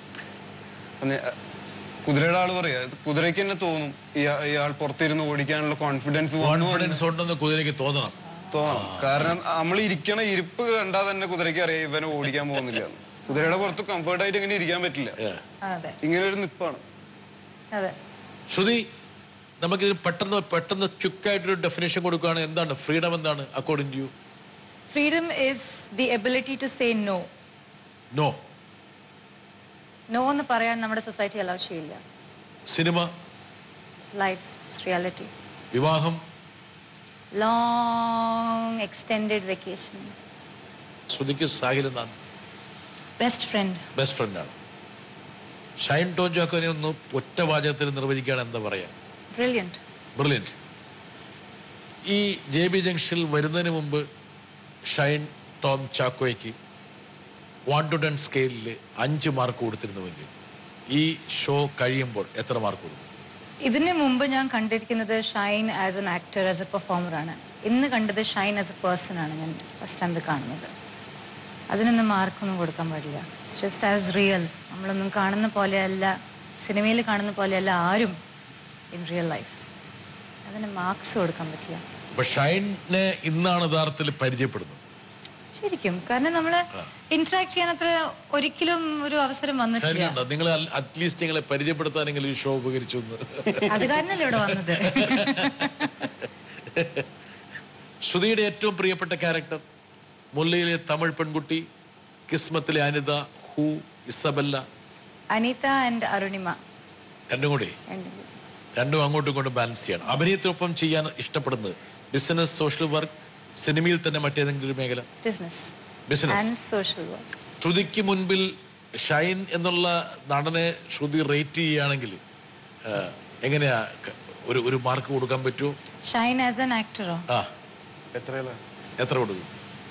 കുതിരയുടെ ആള് പറയാ കുതിരയ്ക്ക് തന്നെ തോന്നും ഇയാൾ പുറത്തിരുന്ന് ഓടിക്കാനുള്ള കോൺഫിഡൻസ് കോൺഫിഡൻസ് ഉണ്ടെന്ന് കുതിരയ്ക്ക് തോന്നണം തോന്നണം കാരണം നമ്മൾ ഇരിക്കണ ഇരിപ്പ് കണ്ടാൽ തന്നെ കുതിരയ്ക്ക് അറിയാം ഇവനെ ഓടിക്കാൻ പോകുന്നില്ല. കുതിരയുടെ പുറത്ത് കംഫർട്ടായിട്ട് ഇങ്ങനെ ഇരിക്കാൻ പറ്റില്ല. ഇങ്ങനെ ഒരു നിപ്പാണ്. ശ്രുതി, നമുക്ക് പെട്ടെന്ന് പെട്ടെന്ന് ക്വിക്കായിട്ടൊരു ഡെഫിനേഷൻ കൊടുക്കുകയാണ്. എന്താണ് ഫ്രീഡം? എന്താണ് according to you? Freedom is the ability to say no. No. No എന്ന് പറയാൻ നമ്മുടെ സൊസൈറ്റി അലൗ ചെയ്യില്ല. Cinema, life, reality. വിവാഹം, ലോങ് എക്സ്റ്റെൻഡഡ് വെക്കേഷൻ. ശ്രുതിക്ക് സാഹിൽ എന്നാണ് ബെസ്റ്റ് ഫ്രണ്ട്. ബെസ്റ്റ് ഫ്രണ്ടാണ്. ഷൈൻ ടോം ചാക്കോനെ ഒന്ന് ഒറ്റ വാചകത്തിൽ നിർവചിക്കുകയാണ്, എന്താ പറയാ? ബ്രില്യൻറ്റ്. ബ്രില്യൻറ്റ്. ഈ ജെ ബി ജംഗ്ഷനിൽ വരുന്നതിന് മുമ്പ് ഷൈൻ ടോം ചാക്കോയ്ക്ക് വൺ ടു ടെൻ സ്കെയിലിൽ അഞ്ച് മാർക്ക് കൊടുത്തിരുന്നുവെങ്കിൽ ഈ ഷോ കഴിയുമ്പോൾ എത്ര മാർക്ക് കൊടുക്കും? ഇതിന് മുമ്പ് ഞാൻ കണ്ടിരിക്കുന്നത് Shine as an actor, as a പെർഫോമറാണ്. ഇന്ന് കണ്ടത് ഷൈൻ ആസ് എ പേഴ്സൺ ആണ് ഞാൻ ഫസ്റ്റ് ടൈം കാണുന്നത്. അതിനൊന്നും മാർക്കൊന്നും കൊടുക്കാൻ പാടില്ല. It's just as real. നമ്മളൊന്നും കാണുന്ന പോലെയല്ല, സിനിമയിൽ കാണുന്ന പോലെയല്ല ആരും ഇൻ റിയൽ ലൈഫ്. അതിന് മാർക്സ് കൊടുക്കാൻ പറ്റില്ല. അപ്പൊ ഷൈനെ ഇന്നാണ് യഥാർത്ഥത്തിൽ പരിചയപ്പെടുന്നത് ശരിക്കും. കാരണം നമ്മള് ഇന്ററാക്ട് ചെയ്യാൻ അത്ര ഒരിക്കലും ഒരു അവസരം വന്നിട്ടില്ല. നിങ്ങൾ അറ്റ്ലീസ്റ്റ് നിങ്ങളെ പരിചയപ്പെടുത്താനെങ്കിലും ഈ ഷോ ഉപകരിച്ചു. അത് കാരണല്ലേ ഇവിടെ വന്നത്. ശ്രുതിയുടെ ഏറ്റവും പ്രിയപ്പെട്ട ക്യാരക്ടർ? മുല്ലയിലെ തമിഴ് പെൺകുട്ടി, കിസ്മത്തിലെ അനിത, ഹൂ, ഇസബല്ല. അനിത ആൻഡ് അരുണിമ രണ്ടും കൂടി രണ്ടും അങ്ങോട്ടും ഇങ്ങോട്ടും ബാലൻസ് ചെയ്യണം. അഭിനയത്തിനൊപ്പം ചെയ്യാൻ ഇഷ്ടപ്പെടുന്നത് ബിസിനസ്, സോഷ്യൽ വർക്ക്, സിനിമയിൽ തന്നെ മറ്റേതെങ്കിലും മേഖല? ബിസിനസ്. ശ്രുതിക്ക് മുൻപിൽ ഷൈൻ എന്നുള്ള നടനെ ശ്രുതി റേറ്റ് ചെയ്യുകയാണെങ്കിൽ എങ്ങനെയാ ഒരു ഒരു മാർക്ക് കൊടുക്കാൻ പറ്റുമോ? ഷൈൻ ആസ് ആൻ ആക്ടറോ? ആ, എത്ര കൊടുക്കും?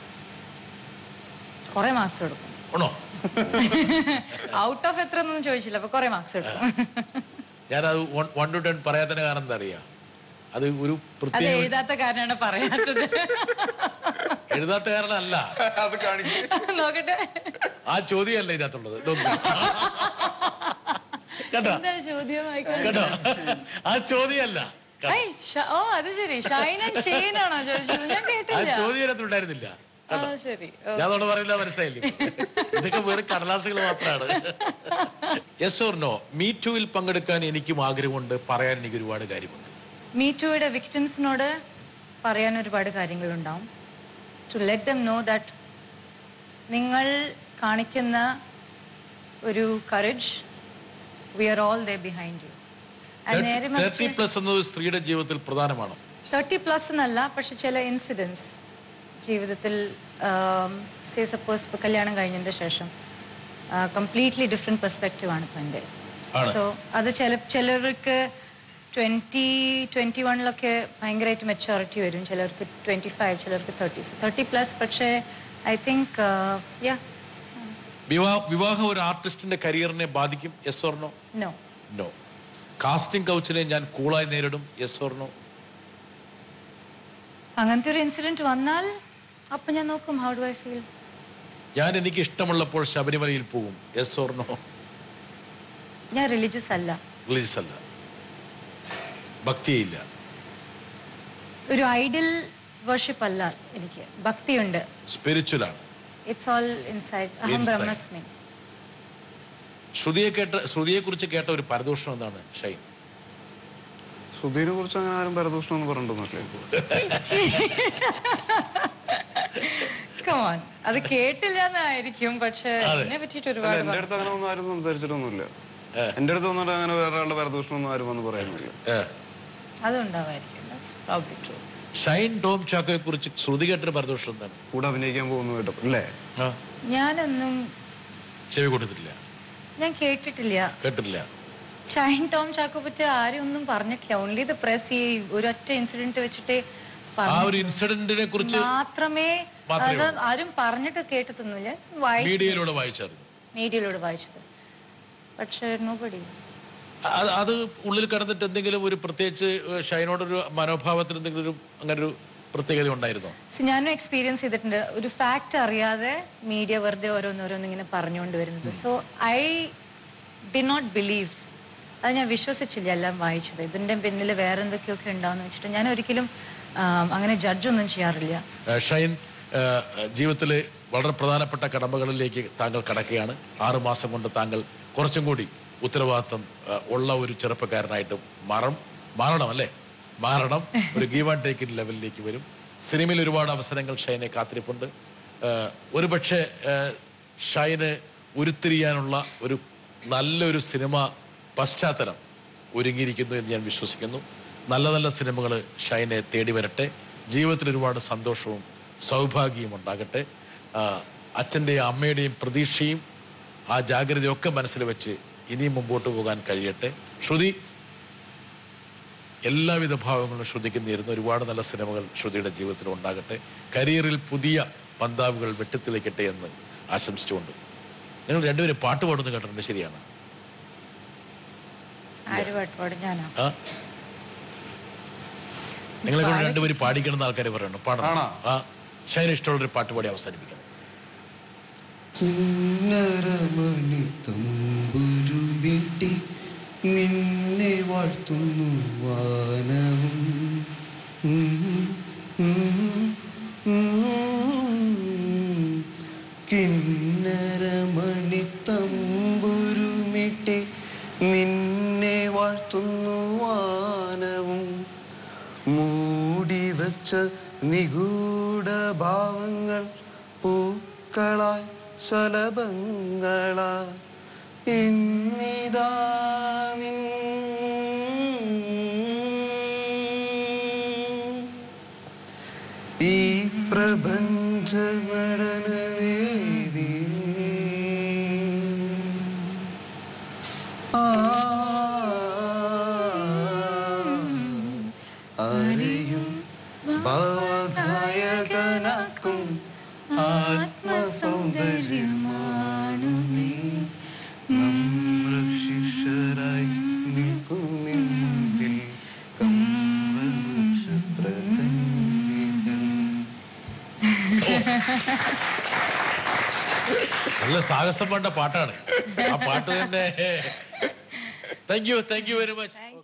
കുറെ മാർക്സ് കൊടുക്കും. ആണോ? ഔട്ട് ഓഫ് എത്ര ഒന്നും ചോദിച്ചില്ല, അപ്പൊ കുറെ മാർക്സ് കൊടുക്കും. ഞാനത് വൺ ടു ടെൻ പറയാത്തതിന് കാരണം എന്താ അറിയാ? അത് ഒരു പ്രത്യേക എഴുതാത്ത കാരണമാണ് പറയാത്തത്. എഴുതാത്ത കാരണമല്ല, നോക്കട്ടെ. ആ ചോദ്യമല്ല ഇതിനകത്തുള്ളത്. കേട്ടോ കേട്ടോ, ആ ചോദ്യമല്ല. ഓ അത് ശരി. ഷൈൻ ആൻഡ് ഷെയ്ൻ ആണോ ചോദിച്ചത്? ഞാൻ കേട്ടില്ല. ആ ചോദ്യം ഇതിനകത്തുണ്ടായിരുന്നില്ല. ഞാൻ അതോട് പറയില്ല, മനസ്സിലായില്ലേ? ഇതൊക്കെ വേറെ കടലാസുകൾ മാത്രമാണ്. യെസ് ഓർ നോ, മീ ടൂവിൽ പങ്കെടുക്കാൻ എനിക്കും ആഗ്രഹമുണ്ട്, പറയാൻ എനിക്ക് ഒരുപാട് കാര്യമുണ്ട്. മീ ടൂയുടെ വിക്ടിംസിനോട് പറയാൻ ഒരുപാട് കാര്യങ്ങളുണ്ടാവും. To let them know that നിങ്ങൾ കാണിക്കുന്ന ഒരു courage, we are all there behind you. Thirty plus എന്നത് സ്ത്രീയുടെ ജീവിതത്തിൽ പ്രധാനമാണോ? തേർട്ടി പ്ലസ് എന്നല്ല, പക്ഷെ ചില ഇൻസിഡൻസ് ജീവിതത്തിൽ, സേ സപ്പോസ് ഇപ്പോൾ കല്യാണം കഴിഞ്ഞതിൻ്റെ ശേഷം കംപ്ലീറ്റ്ലി ഡിഫറെൻറ്റ് പെർസ്പെക്റ്റീവ് ആണ് ഇപ്പം എൻ്റെ. സോ അത് ചില ചിലർക്ക് ട്വൻറ്റി ട്വൻറ്റി വണ്ണിലൊക്കെ ഭയങ്കരമായിട്ട് മെച്ചോറിറ്റി വരും, ചിലർക്ക് ട്വൻറ്റി ഫൈവ്, ചിലർക്ക് തേർട്ടീസ്, തേർട്ടി പ്ലസ്. പക്ഷേ ഐ തിങ്ക് യാ വിവാഹം ഒരു ആർട്ടിസ്റ്റിന്റെ കരിയറിനെ ബാധിക്കും? Yes or no? No. No. Casting കൗച്ചിനെ ഞാൻ കൂളായി നേരിടും? Yes or no? അങ്ങനത്തെ ഒരു ഇൻസിഡന്റ് വന്നാൽ അപ്പൊ ഞാൻ നോക്കും, ഹൗ ഡു ഐ ഫീൽ. ഞാൻ എനിക്ക് ഇഷ്ടമുള്ളപ്പോൾ ശബരിമലയിൽ പോകും? Yes or no? ഞാൻ റിലീജിയസ് അല്ല. റിലീജിയസ് അല്ല, ഭക്തിയില്ല. ഒരു ഐഡൽ വർഷിപ്പ് അല്ല എനിക്ക്, ഭക്തിയുണ്ട്. സ്പിരിച്വൽ ആണ്. It's all inside. അഹം ബ്രഹ്മസ്മി. ശ്രുതിയെ കേട്ട ശ്രുതിയെ കുറിച്ച് കേട്ട ഒരു പരദൂഷണം എന്താണ് ഷൈൻ? ശ്രുതിനെ കുറിച്ച് അങ്ങനെ ആരും പരദൂഷണം എന്ന് പറഞ്ഞിട്ടൊന്നുമില്ലേ? അത് കേട്ടില്ല എന്നായിരിക്കും, പക്ഷെ അതിനെ പറ്റിയിട്ട് ഒരുപാട്. എന്റെ അടുത്ത് അങ്ങനെ ഒന്നും ആരും സംസാരിച്ചിട്ടൊന്നുമില്ല. എന്റെ അടുത്ത് വന്നിട്ട് അങ്ങനെ വേറെ ആളുടെ പരദൂഷണം ഒന്നും ആരും വന്ന് പറയുന്നില്ല. അതുണ്ടാവായിരിക്കും. ഷൈൻ ടോം ചാക്കോയെ കുറിച്ച് ശ്രുതി കേട്ടൊരു പരദൂഷണം എന്താണ്? കൂടെ അഭിനയിക്കാൻ പോകുന്നു കേട്ടപ്പോ അല്ലേ? ഞാനൊന്നും ചെവി കൊടുത്തിട്ടില്ല, ഞാൻ കേട്ടിട്ടില്ല, കേട്ടിട്ടില്ല. ഷൈൻ ടോം ചാക്കോ പറ്റി ആരും ഒന്നും പറഞ്ഞിട്ടില്ല. ഓൺലി ദ പ്രസ് ഈ ഒരൊറ്റ ഇൻസിഡന്റ് വെച്ചിട്ട് ആ ഒരു ഇൻസിഡന്റിനെ കുറിച്ച് മാത്രമേ ആരും പറഞ്ഞിട്ട് കേട്ടിട്ടൊന്നുമില്ല. മീഡിയയിലൂടെ വായിച്ചറിഞ്ഞു, മീഡിയയിലൂടെ വായിച്ചത്. പക്ഷേ നോബഡി അത് ഉള്ളിൽ കിടന്നിട്ട് എന്തെങ്കിലും ഒരു പ്രത്യേകിച്ച് ഷൈനോടൊരു മനോഭാവത്തിന് എന്തെങ്കിലും ഒരു അങ്ങനെ ഒരു പ്രത്യേകത ഉണ്ടായിരുന്നോ? ഞാനും എക്സ്പീരിയൻസ് ചെയ്തിട്ടുണ്ട്. ഒരു ഫാക്ട് അറിയാതെ മീഡിയ വെറുതെ ഓരോന്നോരോന്ന് ഇങ്ങനെ പറഞ്ഞുകൊണ്ട് വരുന്നത്. So I did not believe. അത് ഞാൻ വിശ്വസിച്ചില്ല എല്ലാം വായിച്ചത്. ഇതിന്റെ പിന്നിൽ വേറെ എന്തൊക്കെയൊക്കെ ഉണ്ടാവുമെന്ന് വെച്ചിട്ട് ഞാൻ ഒരിക്കലും അങ്ങനെ ജഡ്ജൊന്നും ചെയ്യാറില്ല. ഷൈൻ, ജീവിതത്തിലെ വളരെ പ്രധാനപ്പെട്ട കടമകളിലേക്ക് താങ്കൾ കടക്കുകയാണ്. ആറു മാസം കൊണ്ട് താങ്കൾ കുറച്ചും കൂടി ഉത്തരവാദിത്വം ഉള്ള ഒരു ചെറുപ്പക്കാരനായിട്ട് മാറും മാറണം അല്ലേ മാറണം ഒരു ഗീവ് ആൻഡ് ടേക്ക് ലെവലിലേക്ക് വരും. സിനിമയിൽ ഒരുപാട് അവസരങ്ങൾ ഷൈനെ കാത്തിരിപ്പുണ്ട്. ഒരുപക്ഷെ ഷൈന് ഉരുത്തിരിയാനുള്ള ഒരു നല്ലൊരു സിനിമ പശ്ചാത്തലം ഒരുങ്ങിയിരിക്കുന്നു എന്ന് ഞാൻ വിശ്വസിക്കുന്നു. നല്ല നല്ല സിനിമകൾ ഷൈനെ തേടി വരട്ടെ. ജീവിതത്തിൽ ഒരുപാട് സന്തോഷവും സൗഭാഗ്യവും ഉണ്ടാകട്ടെ. അച്ഛൻ്റെയും അമ്മയുടെയും പ്രതീക്ഷയും ആ ജാഗ്രതയൊക്കെ മനസ്സിൽ വെച്ച് ഇനിയും മുമ്പോട്ട് പോകാൻ കഴിയട്ടെ. ശ്രുതി, എല്ലാവിധ ഭാവങ്ങളും ശ്രുതിക്ക് നേരുന്നു. ഒരുപാട് നല്ല സിനിമകൾ ശ്രുതിയുടെ ജീവിതത്തിൽ ഉണ്ടാകട്ടെ. കരിയറിൽ പുതിയ പന്താവുകൾ വെട്ടിത്തെളിക്കട്ടെ എന്ന് ആശംസിച്ചുകൊണ്ട് നിങ്ങൾ രണ്ടുപേരും പാട്ട് പാടുന്നു കേട്ടിട്ടുണ്ട്, ശരിയാണ്? നിങ്ങളെ കൊണ്ട് രണ്ടുപേരും പാടിക്കണമെന്ന് ആൾക്കാർ പറയണം. പാടണം. ആ ഷൈൻ ഇഷ്ടമുള്ളൊരു പാട്ട് പാടി അവസാനിപ്പിക്കണം. നിന്നെ വാഴ്ത്തുന്നു വാനവും കിന്നരമണി തമ്പുരുമിട്ടി നിന്നെ വാഴ്ത്തുന്നു വാനവും മൂടിവെച്ച നിഗൂഢ ഭാവങ്ങൾ പൂക്കളായി ശലഭങ്ങളായി ഇന്നിതാ ഈ പ്രപഞ്ച നടനവേദി ആരെയും ഭാവഗായകനാക്കും ആത്മസൗന്ദര്യമാണു നീ നമ്രശിഷ്യരായി നിൽക്കും നിന്നിൽ നല്ല സാഹസം വേണ്ട പാട്ടാണ് ആ പാട്ട് തന്നെ. Thank you thank you very much.